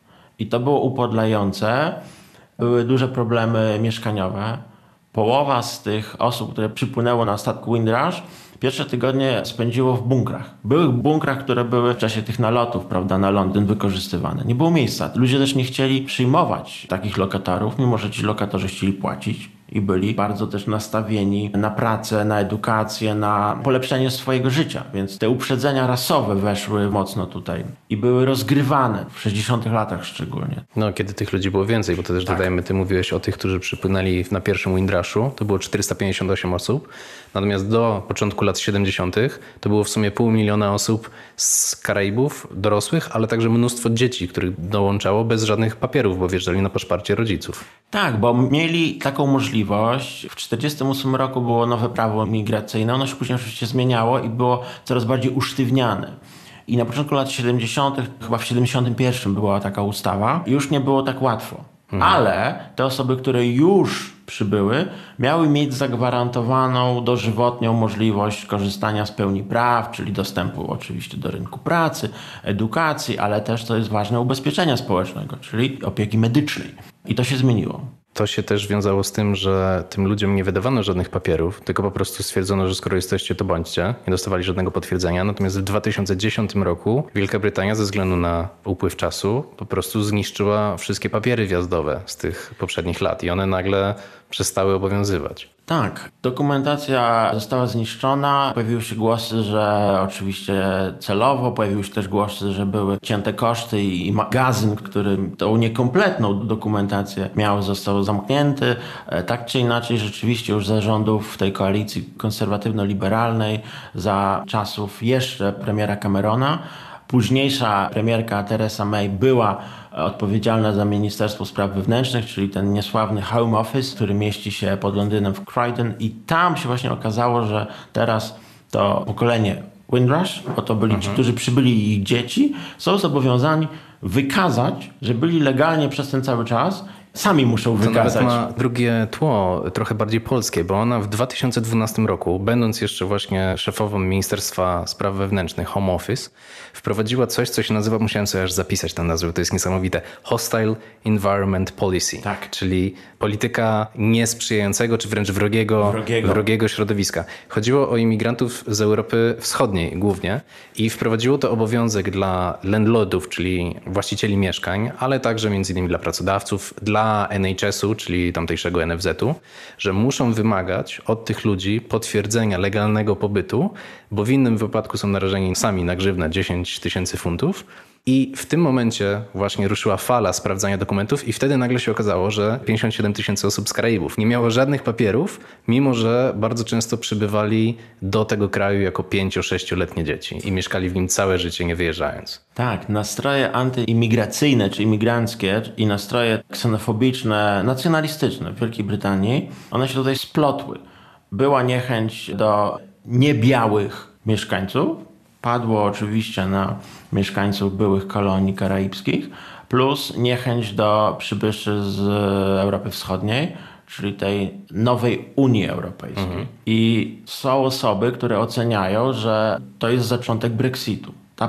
I to było upodlające. Były duże problemy mieszkaniowe. Połowa z tych osób, które przypłynęło na statku Windrush, pierwsze tygodnie spędziło w bunkrach. Były bunkrach, które były w czasie tych nalotów, prawda, na Londyn wykorzystywane. Nie było miejsca. Ludzie też nie chcieli przyjmować takich lokatorów, mimo że ci lokatorzy chcieli płacić i byli bardzo też nastawieni na pracę, na edukację, na polepszenie swojego życia. Więc te uprzedzenia rasowe weszły mocno tutaj i były rozgrywane w 60 latach szczególnie. No, kiedy tych ludzi było więcej, bo to też dodajmy, ty mówiłeś o tych, którzy przypłynęli na pierwszym Windrushu, to było 458 osób, natomiast do początku lat 70. to było w sumie 500 000 osób z Karaibów, dorosłych, ale także mnóstwo dzieci, których dołączało bez żadnych papierów, bo wjeżdżali na paszporcie rodziców. Tak, bo mieli taką możliwość. W 1948 roku było nowe prawo migracyjne. Ono się później oczywiście zmieniało i było coraz bardziej usztywniane. I na początku lat 70., chyba w 71 była taka ustawa, już nie było tak łatwo. Ale te osoby, które już przybyły, miały mieć zagwarantowaną dożywotnią możliwość korzystania z pełni praw, czyli dostępu oczywiście do rynku pracy, edukacji, ale też, co jest ważne, ubezpieczenia społecznego, czyli opieki medycznej. I to się zmieniło. To się też wiązało z tym, że tym ludziom nie wydawano żadnych papierów, tylko po prostu stwierdzono, że skoro jesteście, to bądźcie. Nie dostawali żadnego potwierdzenia. Natomiast w 2010 roku Wielka Brytania ze względu na upływ czasu po prostu zniszczyła wszystkie papiery wjazdowe z tych poprzednich lat i one nagle przestały obowiązywać. Tak, dokumentacja została zniszczona. Pojawiły się głosy, że oczywiście celowo, pojawiły się też głosy, że były cięte koszty i magazyn, który tą niekompletną dokumentację miał, został zamknięty. Tak czy inaczej, rzeczywiście już za rządów tej koalicji konserwatywno-liberalnej, za czasów jeszcze premiera Camerona, późniejsza premierka Theresa May była odpowiedzialna za Ministerstwo Spraw Wewnętrznych, czyli ten niesławny Home Office, który mieści się pod Londynem w Croydon i tam się właśnie okazało, że teraz to pokolenie Windrush, bo to byli ci, którzy przybyli i ich dzieci, są zobowiązani wykazać, że byli legalnie przez ten cały czas. Sami muszą wykazać. To nawet ma drugie tło, trochę bardziej polskie, bo ona w 2012 roku, będąc jeszcze właśnie szefową Ministerstwa Spraw Wewnętrznych, Home Office, wprowadziła coś, co się nazywa, musiałem sobie aż zapisać tę nazwę, to jest niesamowite, Hostile Environment Policy, tak. Czyli polityka niesprzyjającego, czy wręcz wrogiego środowiska. Chodziło o imigrantów z Europy Wschodniej głównie i wprowadziło to obowiązek dla landlordów, czyli właścicieli mieszkań, ale także między innymi dla pracodawców, dla NHS-u, czyli tamtejszego NFZ-u, że muszą wymagać od tych ludzi potwierdzenia legalnego pobytu, bo w innym wypadku są narażeni sami na grzywnę 10 000 funtów. I w tym momencie właśnie ruszyła fala sprawdzania dokumentów i wtedy nagle się okazało, że 57 000 osób z Karaibów nie miało żadnych papierów, mimo że bardzo często przybywali do tego kraju jako 5-6-letnie dzieci i mieszkali w nim całe życie, nie wyjeżdżając. Tak, nastroje antyimigracyjne czy imigranckie i nastroje ksenofobiczne, nacjonalistyczne w Wielkiej Brytanii, one się tutaj splotły. Była niechęć do niebiałych mieszkańców, padło oczywiście na mieszkańców byłych kolonii karaibskich, plus niechęć do przybyszy z Europy Wschodniej, czyli tej nowej Unii Europejskiej. I są osoby, które oceniają, że to jest zaczątek Brexitu. Ta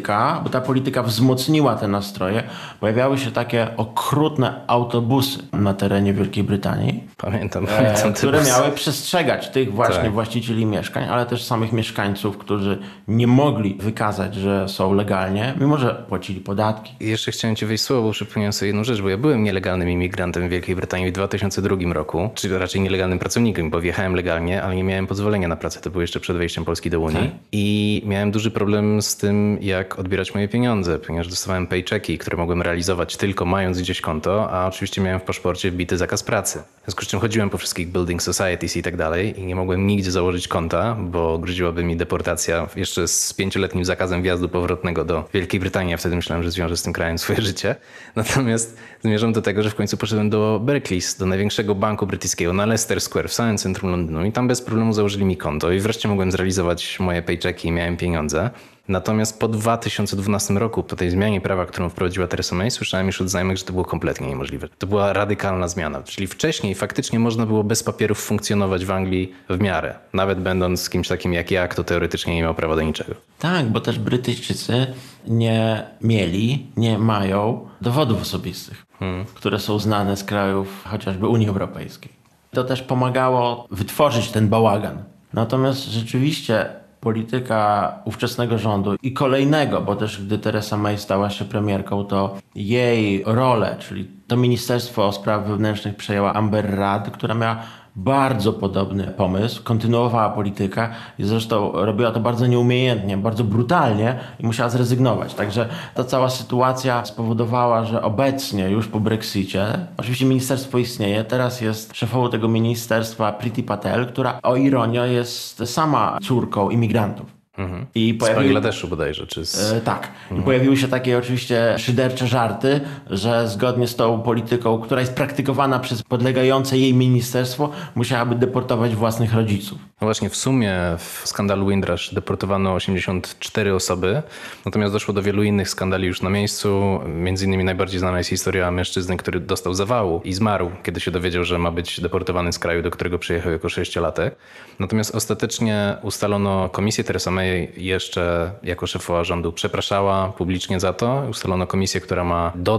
polityka wzmocniła te nastroje. Pojawiały się takie okrutne autobusy na terenie Wielkiej Brytanii, Pamiętam które miały przestrzegać tych właśnie właścicieli mieszkań, ale też samych mieszkańców, którzy nie mogli wykazać, że są legalnie, mimo że płacili podatki. I jeszcze chciałem ci wejść słowo, bo przypomniałem sobie jedną rzecz, bo ja byłem nielegalnym imigrantem w Wielkiej Brytanii w 2002 roku, czyli raczej nielegalnym pracownikiem, bo wjechałem legalnie, ale nie miałem pozwolenia na pracę. To było jeszcze przed wejściem Polski do Unii. I miałem duży problem z tym, tym, jak odbierać moje pieniądze, ponieważ dostawałem paychecki, które mogłem realizować tylko mając gdzieś konto, a oczywiście miałem w paszporcie wbity zakaz pracy. W związku z czym chodziłem po wszystkich building societies i tak dalej i nie mogłem nigdzie założyć konta, bo groziłaby mi deportacja jeszcze z 5-letnim zakazem wjazdu powrotnego do Wielkiej Brytanii. Ja wtedy myślałem, że zwiążę z tym krajem swoje życie. Natomiast zmierzam do tego, że w końcu poszedłem do Barclays, do największego banku brytyjskiego na Leicester Square w samym centrum Londynu i tam bez problemu założyli mi konto i wreszcie mogłem zrealizować moje paychecki i miałem pieniądze. Natomiast po 2012 roku, po tej zmianie prawa, którą wprowadziła Theresa May, słyszałem już od znajomych, że to było kompletnie niemożliwe. To była radykalna zmiana. Czyli wcześniej faktycznie można było bez papierów funkcjonować w Anglii w miarę. Nawet będąc kimś takim jak ja, kto teoretycznie nie miał prawa do niczego. Tak, bo też Brytyjczycy nie mają dowodów osobistych, które są znane z krajów chociażby Unii Europejskiej. To też pomagało wytworzyć ten bałagan. Natomiast rzeczywiście polityka ówczesnego rządu i kolejnego, bo też gdy Theresa May stała się premierką, to jej rolę, czyli to Ministerstwo Spraw Wewnętrznych przejęła Amber Rudd, która miała bardzo podobny pomysł, kontynuowała politykę i zresztą robiła to bardzo nieumiejętnie, bardzo brutalnie i musiała zrezygnować. Także ta cała sytuacja spowodowała, że obecnie już po Brexicie, oczywiście ministerstwo istnieje, teraz jest szefową tego ministerstwa Priti Patel, która o ironię jest sama córką imigrantów. I z Bangladeszu bodajże, czy z... Tak. I pojawiły się takie oczywiście szydercze żarty, że zgodnie z tą polityką, która jest praktykowana przez podlegające jej ministerstwo, musiałaby deportować własnych rodziców. No właśnie, w sumie w skandalu Windrush deportowano 84 osoby, natomiast doszło do wielu innych skandali już na miejscu. Między innymi najbardziej znana jest historia mężczyzny, który dostał zawału i zmarł, kiedy się dowiedział, że ma być deportowany z kraju, do którego przyjechał jako 6-latek. Natomiast ostatecznie ustalono komisję. Theresa May jeszcze jako szefowa rządu przepraszała publicznie za to. Ustalono komisję, która ma do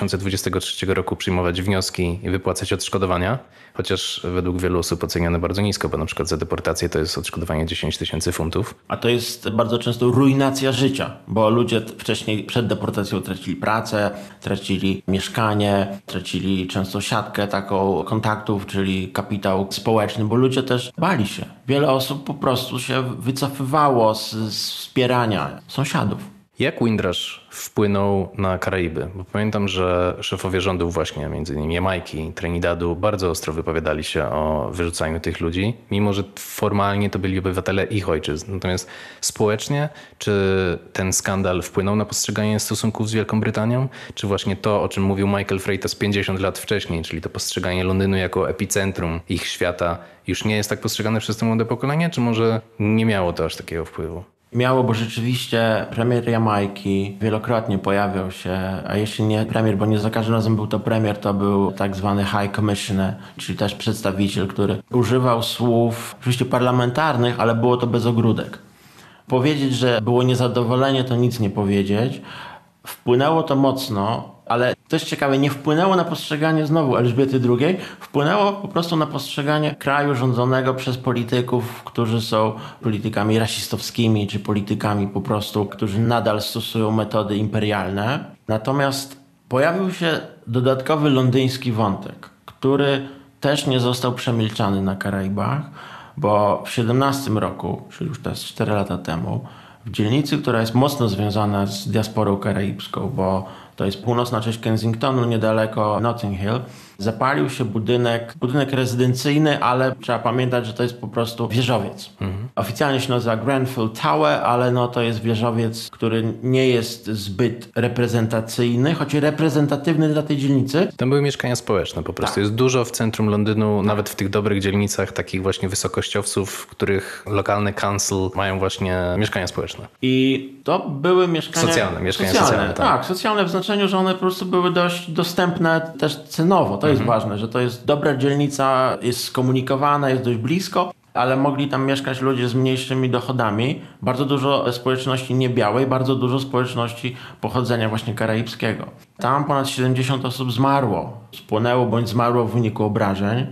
2023 roku przyjmować wnioski i wypłacać odszkodowania, chociaż według wielu osób oceniane bardzo nisko, bo na przykład za deportację to jest odszkodowanie 10 000 funtów. A to jest bardzo często ruinacja życia, bo ludzie wcześniej przed deportacją tracili pracę, tracili mieszkanie, tracili często siatkę taką kontaktów, czyli kapitał społeczny, bo ludzie też bali się. Wiele osób po prostu się wycofywało z wspierania sąsiadów. Jak Windrush wpłynął na Karaiby? Bo pamiętam, że szefowie rządów właśnie, między innymi Jamajki, Trinidadu, bardzo ostro wypowiadali się o wyrzucaniu tych ludzi, mimo że formalnie to byli obywatele ich ojczyzn. Natomiast społecznie, czy ten skandal wpłynął na postrzeganie stosunków z Wielką Brytanią? Czy właśnie to, o czym mówił Michael Freitas 50 lat wcześniej, czyli to postrzeganie Londynu jako epicentrum ich świata, już nie jest tak postrzegane przez to młode pokolenie? Czy może nie miało to aż takiego wpływu? Miało, bo rzeczywiście premier Jamajki wielokrotnie pojawiał się, a jeśli nie premier, bo nie za każdym razem był to premier, to był tak zwany High Commissioner, czyli też przedstawiciel, który używał słów oczywiście parlamentarnych, ale było to bez ogródek. Powiedzieć, że było niezadowolenie, to nic nie powiedzieć. Wpłynęło to mocno, ale też ciekawe, nie wpłynęło na postrzeganie znowu Elżbiety II, wpłynęło po prostu na postrzeganie kraju rządzonego przez polityków, którzy są politykami rasistowskimi, czy politykami po prostu, którzy nadal stosują metody imperialne. Natomiast pojawił się dodatkowy londyński wątek, który też nie został przemilczany na Karaibach, bo w 17 roku, czyli już teraz 4 lata temu, w dzielnicy, która jest mocno związana z diasporą karaibską, bo to jest północna część Kensingtonu, niedaleko Notting Hill, zapalił się budynek rezydencyjny, ale trzeba pamiętać, że to jest po prostu wieżowiec. Oficjalnie się nazywa Grenfell Tower, ale no to jest wieżowiec, który nie jest zbyt reprezentacyjny, choć reprezentatywny dla tej dzielnicy. Tam były mieszkania społeczne po prostu. Tak. Jest dużo w centrum Londynu, nawet w tych dobrych dzielnicach, takich właśnie wysokościowców, w których lokalne council mają właśnie mieszkania społeczne. I to były mieszkania socjalne. Tak, socjalne w znaczeniu, że one po prostu były dość dostępne też cenowo. To jest ważne, że to jest dobra dzielnica, jest skomunikowana, jest dość blisko, ale mogli tam mieszkać ludzie z mniejszymi dochodami. Bardzo dużo społeczności niebiałej, bardzo dużo społeczności pochodzenia właśnie karaibskiego. Tam ponad 70 osób zmarło, spłonęło bądź zmarło w wyniku obrażeń.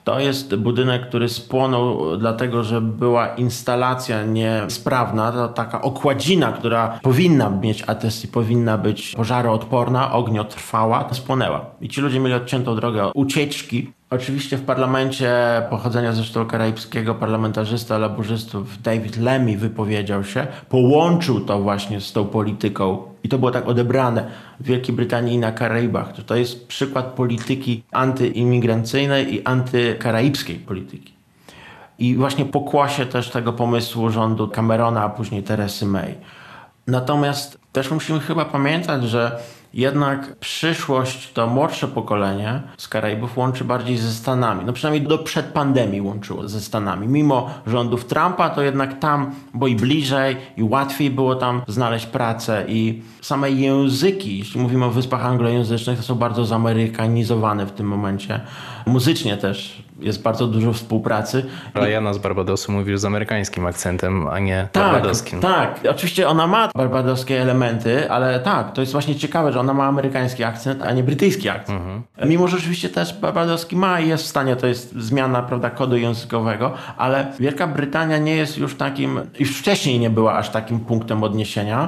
To jest budynek, który spłonął dlatego, że była instalacja niesprawna. To taka okładzina, która powinna mieć ATS i powinna być pożaroodporna, ogniotrwała, spłonęła. I ci ludzie mieli odciętą drogę ucieczki. Oczywiście w parlamencie pochodzenia zresztą karaibskiego parlamentarzysta laburzystów David Lemmy wypowiedział się, połączył to właśnie z tą polityką i to było tak odebrane w Wielkiej Brytanii i na Karaibach. To jest przykład polityki antyimigrancyjnej i antykaraibskiej polityki. I właśnie pokłosie też tego pomysłu rządu Camerona, a później Teresy May. Natomiast też musimy chyba pamiętać, że jednak przyszłość to młodsze pokolenie z Karaibów łączy bardziej ze Stanami. No przynajmniej do przed pandemii łączyło ze Stanami. Mimo rządów Trumpa to jednak tam, bo i bliżej i łatwiej było tam znaleźć pracę i same języki, jeśli mówimy o wyspach anglojęzycznych, to są bardzo zamerykanizowane w tym momencie. Muzycznie też jest bardzo dużo współpracy. Jana z Barbadosu mówisz z amerykańskim akcentem, a nie barbadoskim. Tak, oczywiście ona ma barbadoskie elementy, ale tak, to jest właśnie ciekawe, że ona ma amerykański akcent, a nie brytyjski akcent. Mimo, że oczywiście też barbadoski ma i jest w stanie, to jest zmiana, prawda, kodu językowego, ale Wielka Brytania nie jest już takim, już wcześniej nie była aż takim punktem odniesienia.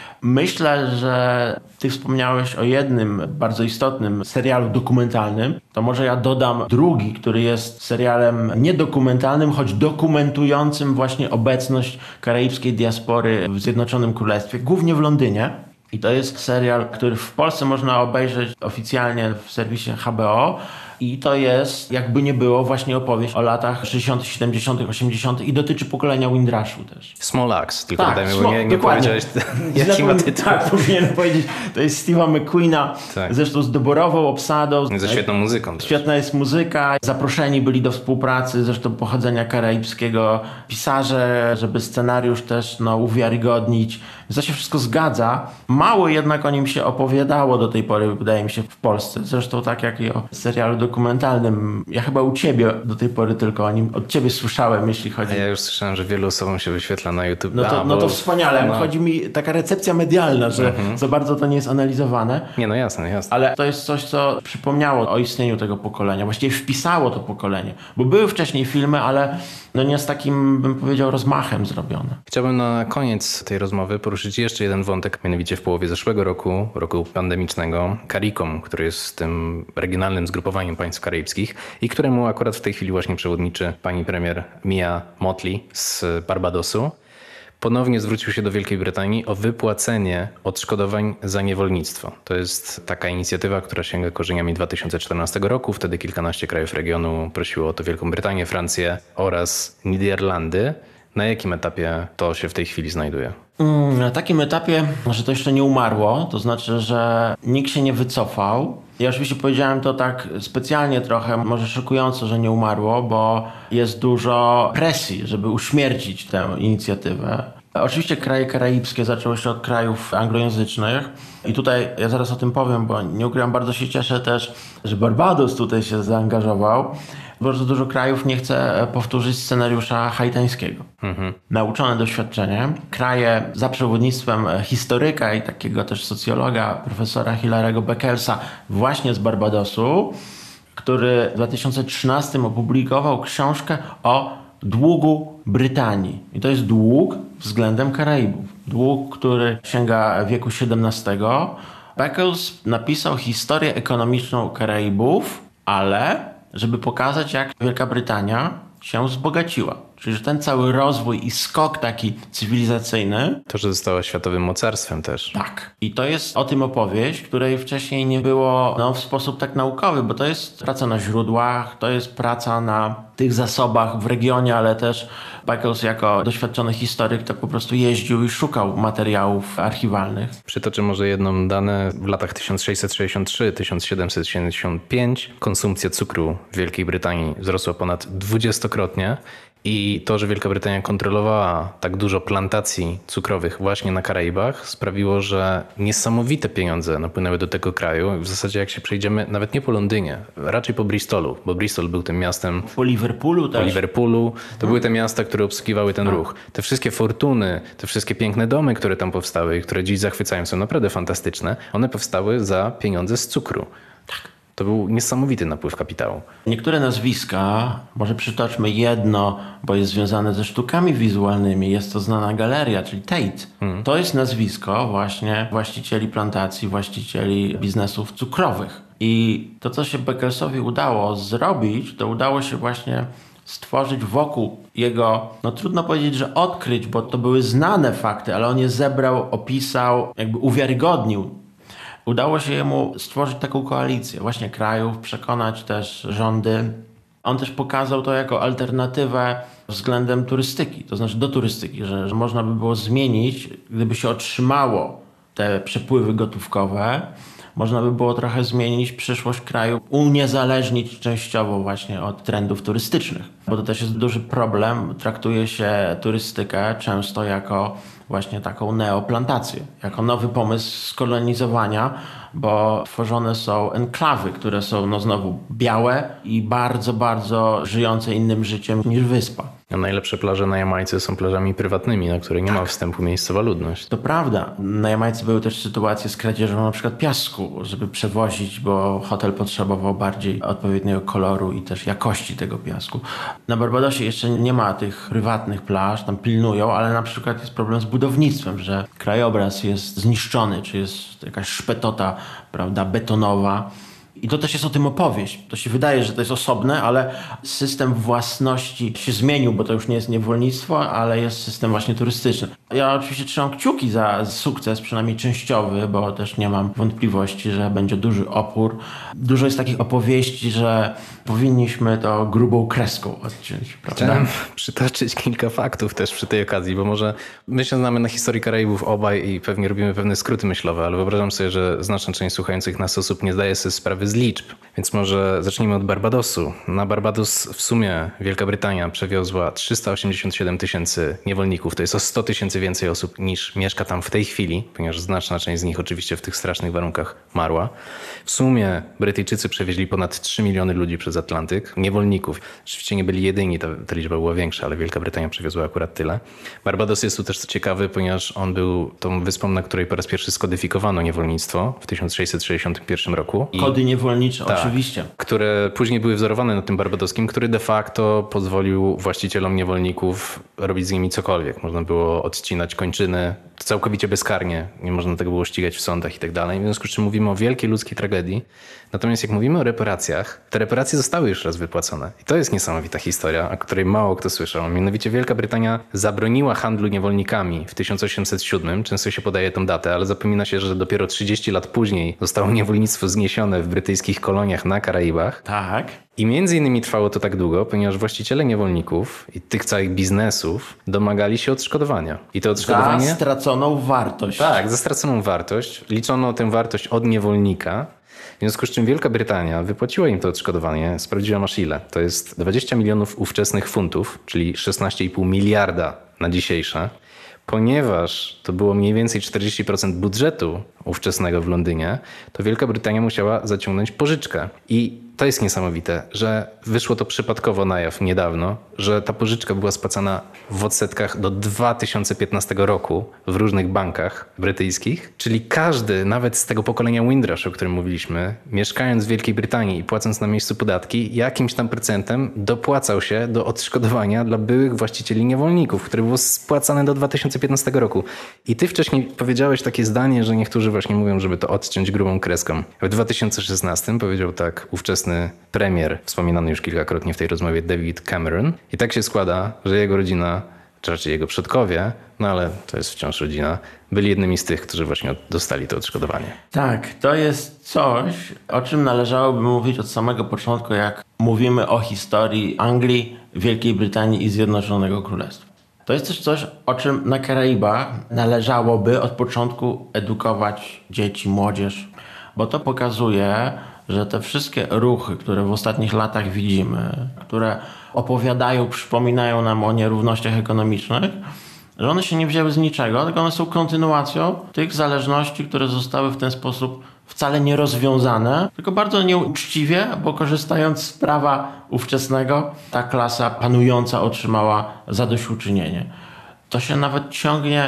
Myślę, że ty wspomniałeś o jednym bardzo istotnym serialu dokumentalnym. To może ja dodam drugi, który jest serialem niedokumentalnym, choć dokumentującym właśnie obecność karaibskiej diaspory w Zjednoczonym Królestwie, głównie w Londynie. I to jest serial, który w Polsce można obejrzeć oficjalnie w serwisie HBO. I to jest, jakby nie było, właśnie opowieść o latach 60., 70., 80. i dotyczy pokolenia Windrushu też. Small Axe, tylko Tak, dajmy, bo nie powiedziałeś, jaki ma tytuł. Tak, powinienem powiedzieć. To jest Steve'a McQueena, zresztą z doborową obsadą. Ze świetną muzyką też. Świetna jest muzyka. Zaproszeni byli do współpracy, zresztą pochodzenia karaibskiego, pisarze, żeby scenariusz też uwiarygodnić. To się wszystko zgadza. Mało jednak o nim się opowiadało do tej pory, wydaje mi się, w Polsce. Zresztą tak jak i o serialu dokumentalnym. Ja chyba u ciebie do tej pory tylko o nim, od ciebie słyszałem, jeśli chodzi... A ja już słyszałem, że wielu osobom się wyświetla na YouTube. No to wspaniale. Chodzi mi taka recepcja medialna, że za bardzo to nie jest analizowane. Nie, no jasne. Ale to jest coś, co przypomniało o istnieniu tego pokolenia. Właściwie wpisało to pokolenie. Bo były wcześniej filmy, ale nie z takim, bym powiedział, rozmachem zrobione. Chciałbym na koniec tej rozmowy poruszyć jeszcze jeden wątek, mianowicie w połowie zeszłego roku pandemicznego, CARICOM, który jest tym regionalnym zgrupowaniem państw karaibskich i któremu akurat w tej chwili właśnie przewodniczy pani premier Mia Mottley z Barbadosu, ponownie zwrócił się do Wielkiej Brytanii o wypłacenie odszkodowań za niewolnictwo. To jest taka inicjatywa, która sięga korzeniami 2014 roku. Wtedy kilkanaście krajów regionu prosiło o to Wielką Brytanię, Francję oraz Niderlandy. Na jakim etapie to się w tej chwili znajduje? Na takim etapie, że to jeszcze nie umarło, to znaczy, że nikt się nie wycofał. Ja oczywiście powiedziałem to tak specjalnie trochę, może szokująco, że nie umarło, bo jest dużo presji, żeby uśmiercić tę inicjatywę. Oczywiście kraje karaibskie zaczęło się od krajów anglojęzycznych i tutaj ja zaraz o tym powiem, bo nie ukrywam, bardzo się cieszę też, że Barbados tutaj się zaangażował. Bardzo dużo krajów nie chce powtórzyć scenariusza haitańskiego. Nauczone doświadczeniem, kraje za przewodnictwem historyka i takiego też socjologa, profesora Hilary'ego Beckelsa właśnie z Barbadosu, który w 2013 opublikował książkę o długu Brytanii. I to jest dług względem Karaibów. Dług, który sięga wieku XVII. Beckels napisał historię ekonomiczną Karaibów, ale żeby pokazać, jak Wielka Brytania się wzbogaciła. Czyli że ten cały rozwój i skok taki cywilizacyjny... To, że została światowym mocarstwem też. Tak. I to jest o tym opowieść, której wcześniej nie było w sposób tak naukowy, bo to jest praca na źródłach, to jest praca na tych zasobach w regionie, ale też Beckels jako doświadczony historyk to po prostu jeździł i szukał materiałów archiwalnych. Przytoczę może jedną dane. W latach 1663-1775 konsumpcja cukru w Wielkiej Brytanii wzrosła ponad 20-krotnie. I to, że Wielka Brytania kontrolowała tak dużo plantacji cukrowych właśnie na Karaibach, sprawiło, że niesamowite pieniądze napłynęły do tego kraju. W zasadzie jak się przejdziemy, nawet nie po Londynie, raczej po Bristolu, bo Bristol był tym miastem... Po Liverpoolu też. Po Liverpoolu. To były te miasta, które obsługiwały ten ruch. Te wszystkie fortuny, te wszystkie piękne domy, które tam powstały, które dziś zachwycają, są naprawdę fantastyczne. One powstały za pieniądze z cukru. Tak. To był niesamowity napływ kapitału. Niektóre nazwiska, może przytoczmy jedno, bo jest związane ze sztukami wizualnymi. Jest to znana galeria, czyli Tate. To jest nazwisko właśnie właścicieli plantacji, właścicieli biznesów cukrowych. I to, co się Beckersowi udało zrobić, to udało się właśnie stworzyć wokół jego, no trudno powiedzieć, że odkryć, bo to były znane fakty, ale on je zebrał, opisał, jakby uwiarygodnił. Udało się jemu stworzyć taką koalicję właśnie krajów, przekonać też rządy. On też pokazał to jako alternatywę względem turystyki, to znaczy do turystyki, że można by było zmienić, gdyby się otrzymało te przepływy gotówkowe, można by było trochę zmienić przyszłość kraju, uniezależnić częściowo właśnie od trendów turystycznych. Bo to też jest duży problem. Traktuje się turystykę często jako właśnie taką neoplantację, jako nowy pomysł skolonizowania, bo tworzone są enklawy, które są no znowu białe i bardzo, bardzo żyjące innym życiem niż wyspa. A najlepsze plaże na Jamajce są plażami prywatnymi, na które nie ma wstępu miejscowa ludność. To prawda. Na Jamajce były też sytuacje z kradzieżą na przykład piasku, żeby przewozić, bo hotel potrzebował bardziej odpowiedniego koloru i też jakości tego piasku. Na Barbadosie jeszcze nie ma tych prywatnych plaż, tam pilnują, ale na przykład jest problem z budownictwem, że krajobraz jest zniszczony, czy jest jakaś szpetota, prawda, betonowa. I to też jest o tym opowieść. To się wydaje, że to jest osobne, ale system własności się zmienił, bo to już nie jest niewolnictwo, ale jest system właśnie turystyczny. Ja oczywiście trzymam kciuki za sukces, przynajmniej częściowy, bo też nie mam wątpliwości, że będzie duży opór. Dużo jest takich opowieści, że powinniśmy to grubą kreską odciąć, prawda? Chciałem przytoczyć kilka faktów też przy tej okazji, bo może my się znamy na historii Karaibów obaj i pewnie robimy pewne skróty myślowe, ale wyobrażam sobie, że znaczna część słuchających nas osób nie zdaje sobie sprawy z liczb. Więc może zacznijmy od Barbadosu. Na Barbados w sumie Wielka Brytania przewiozła 387 000 niewolników. To jest o 100 000 więcej osób niż mieszka tam w tej chwili, ponieważ znaczna część z nich oczywiście w tych strasznych warunkach marła. W sumie Brytyjczycy przewieźli ponad 3 miliony ludzi przez Atlantyk. Niewolników. Oczywiście nie byli jedyni, ta liczba była większa, ale Wielka Brytania przewiozła akurat tyle. Barbados jest tu też ciekawy, ponieważ on był tą wyspą, na której po raz pierwszy skodyfikowano niewolnictwo w 1661 roku. Kody niewolnicze, tak, oczywiście. Które później były wzorowane na tym barbadoskim, który de facto pozwolił właścicielom niewolników robić z nimi cokolwiek. Można było odcinać kończyny całkowicie bezkarnie. Nie można tego było ścigać w sądach i tak dalej. W związku z czym mówimy o wielkiej ludzkiej tragedii. Natomiast jak mówimy o reparacjach, te reparacje zostały już raz wypłacone. I to jest niesamowita historia, o której mało kto słyszał. Mianowicie Wielka Brytania zabroniła handlu niewolnikami w 1807. Często się podaje tą datę, ale zapomina się, że dopiero 30 lat później zostało niewolnictwo zniesione w brytyjskich koloniach na Karaibach. Tak. I między innymi trwało to tak długo, ponieważ właściciele niewolników i tych całych biznesów domagali się odszkodowania. I to odszkodowanie... Za straconą wartość. Tak, za straconą wartość. Liczono tę wartość od niewolnika. W związku z czym Wielka Brytania wypłaciła im to odszkodowanie. Sprawdziłam aż ile. To jest 20 milionów ówczesnych funtów, czyli 16,5 miliarda na dzisiejsze. Ponieważ to było mniej więcej 40% budżetu ówczesnego w Londynie, to Wielka Brytania musiała zaciągnąć pożyczkę. I to jest niesamowite, że wyszło to przypadkowo na jaw niedawno, że ta pożyczka była spłacana w odsetkach do 2015 roku w różnych bankach brytyjskich. Czyli każdy, nawet z tego pokolenia Windrush, o którym mówiliśmy, mieszkając w Wielkiej Brytanii i płacąc na miejscu podatki, jakimś tam procentem dopłacał się do odszkodowania dla byłych właścicieli niewolników, które było spłacane do 2015 roku. I ty wcześniej powiedziałeś takie zdanie, że niektórzy właśnie mówią, żeby to odciąć grubą kreską. W 2016 powiedział tak ówczesny premier, wspominany już kilkakrotnie w tej rozmowie, David Cameron. I tak się składa, że jego rodzina, czy raczej jego przodkowie, no ale to jest wciąż rodzina, byli jednymi z tych, którzy właśnie dostali to odszkodowanie. Tak, to jest coś, o czym należałoby mówić od samego początku, jak mówimy o historii Anglii, Wielkiej Brytanii i Zjednoczonego Królestwa. To jest też coś, o czym na Karaibach należałoby od początku edukować dzieci, młodzież, bo to pokazuje, że te wszystkie ruchy, które w ostatnich latach widzimy, które opowiadają, przypominają nam o nierównościach ekonomicznych, że one się nie wzięły z niczego, tylko one są kontynuacją tych zależności, które zostały w ten sposób wcale nie rozwiązane, tylko bardzo nieuczciwie, bo korzystając z prawa ówczesnego, ta klasa panująca otrzymała zadośćuczynienie. To się nawet ciągnie w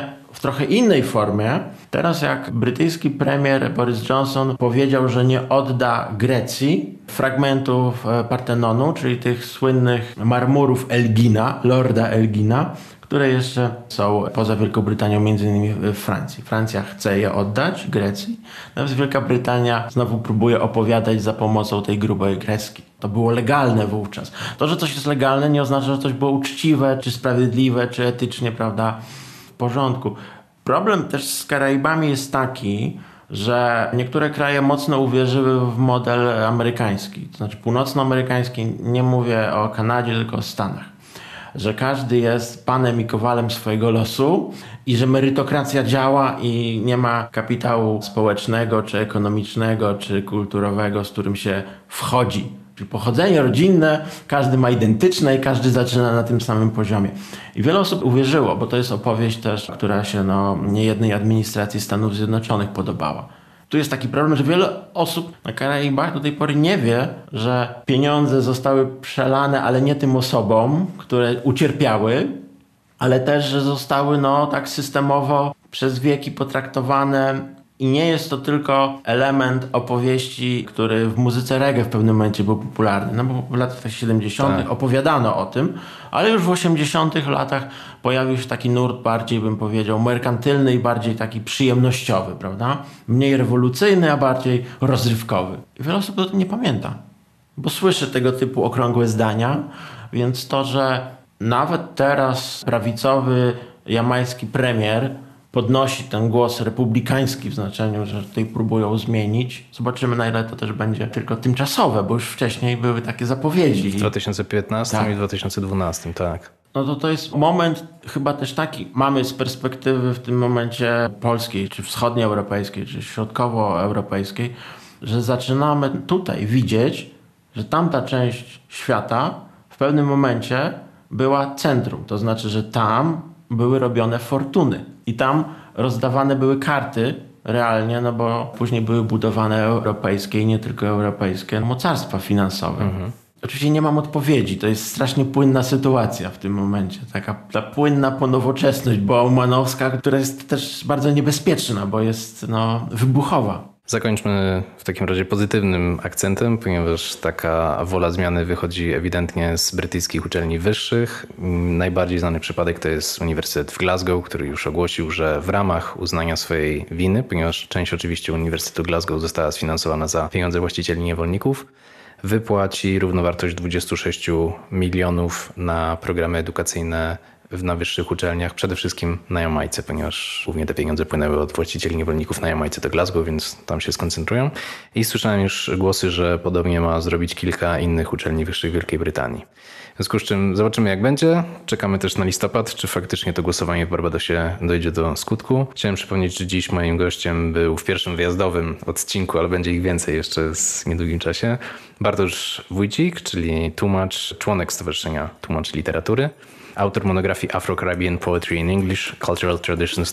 trochę innej formie. Teraz jak brytyjski premier Boris Johnson powiedział, że nie odda Grecji fragmentów Partenonu, czyli tych słynnych marmurów Elgina, Lorda Elgina, które jeszcze są poza Wielką Brytanią, między innymi w Francji. Francja chce je oddać Grecji, natomiast Wielka Brytania znowu próbuje opowiadać za pomocą tej grubej kreski. To było legalne wówczas. To, że coś jest legalne, nie oznacza, że coś było uczciwe, czy sprawiedliwe, czy etycznie, prawda, w porządku. Problem też z Karaibami jest taki, że niektóre kraje mocno uwierzyły w model amerykański. To znaczy północnoamerykański, nie mówię o Kanadzie, tylko o Stanach. Że każdy jest panem i kowalem swojego losu i że merytokracja działa i nie ma kapitału społecznego, czy ekonomicznego, czy kulturowego, z którym się wchodzi. Czyli pochodzenie rodzinne, każdy ma identyczne i każdy zaczyna na tym samym poziomie. I wiele osób uwierzyło, bo to jest opowieść też, która się niejednej administracji Stanów Zjednoczonych podobała. Tu jest taki problem, że wiele osób na Karaibach do tej pory nie wie, że pieniądze zostały przelane, ale nie tym osobom, które ucierpiały, ale też, że zostały tak systemowo przez wieki potraktowane. I nie jest to tylko element opowieści, który w muzyce reggae w pewnym momencie był popularny. Bo w latach 70. opowiadano o tym, ale już w 80. latach pojawił się taki nurt bardziej, bym powiedział, merkantylny i bardziej taki przyjemnościowy, prawda? Mniej rewolucyjny, a bardziej rozrywkowy. I wiele osób o tym nie pamięta, bo słyszy tego typu okrągłe zdania, więc to, że nawet teraz prawicowy jamański premier podnosi ten głos republikański w znaczeniu, że tutaj próbują zmienić. Zobaczymy, na ile to też będzie tylko tymczasowe, bo już wcześniej były takie zapowiedzi. W 2015 i w 2012, tak. To jest moment chyba też taki, mamy z perspektywy w tym momencie polskiej, czy wschodnioeuropejskiej, czy środkowoeuropejskiej, że zaczynamy tutaj widzieć, że tamta część świata w pewnym momencie była centrum. To znaczy, że tam były robione fortuny i tam rozdawane były karty realnie, bo później były budowane europejskie i nie tylko europejskie mocarstwa finansowe. Oczywiście nie mam odpowiedzi, to jest strasznie płynna sytuacja w tym momencie, taka ta płynna ponowoczesność baumanowska, która jest też bardzo niebezpieczna, bo jest wybuchowa. Zakończmy w takim razie pozytywnym akcentem, ponieważ taka wola zmiany wychodzi ewidentnie z brytyjskich uczelni wyższych. Najbardziej znany przypadek to jest Uniwersytet w Glasgow, który już ogłosił, że w ramach uznania swojej winy, ponieważ część oczywiście Uniwersytetu Glasgow została sfinansowana za pieniądze właścicieli niewolników, wypłaci równowartość 26 milionów na programy edukacyjne na wyższych uczelniach, przede wszystkim na Jamajce, ponieważ głównie te pieniądze płynęły od właścicieli niewolników na Jamajce do Glasgow, więc tam się skoncentrują. I słyszałem już głosy, że podobnie ma zrobić kilka innych uczelni wyższych w Wielkiej Brytanii. W związku z czym zobaczymy, jak będzie. Czekamy też na listopad, czy faktycznie to głosowanie w Barbadosie dojdzie do skutku. Chciałem przypomnieć, że dziś moim gościem był w pierwszym wyjazdowym odcinku, ale będzie ich więcej jeszcze w niedługim czasie, Bartosz Wójcik, czyli tłumacz, członek Stowarzyszenia Tłumaczy Literatury, autor monografii Afro-Caribbean Poetry in English, Cultural Traditions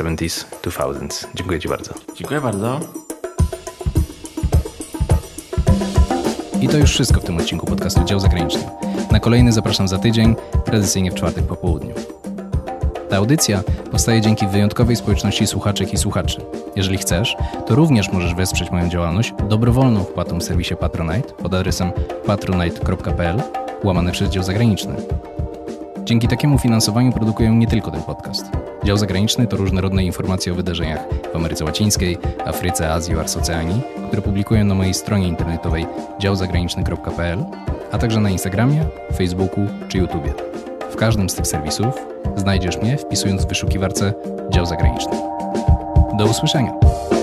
1970s-2000. Dziękuję Ci bardzo. Dziękuję bardzo. I to już wszystko w tym odcinku podcastu Dział Zagraniczny. Na kolejny zapraszam za tydzień, tradycyjnie w czwartek po południu. Ta audycja powstaje dzięki wyjątkowej społeczności słuchaczek i słuchaczy. Jeżeli chcesz, to również możesz wesprzeć moją działalność dobrowolną wpłatą w serwisie Patronite pod adresem patronite.pl/Dział Zagraniczny. Dzięki takiemu finansowaniu produkuję nie tylko ten podcast. Dział Zagraniczny to różnorodne informacje o wydarzeniach w Ameryce Łacińskiej, Afryce, Azji oraz Oceanii, które publikuję na mojej stronie internetowej działzagraniczny.pl, a także na Instagramie, Facebooku czy YouTubie. W każdym z tych serwisów znajdziesz mnie wpisując w wyszukiwarce Dział Zagraniczny. Do usłyszenia!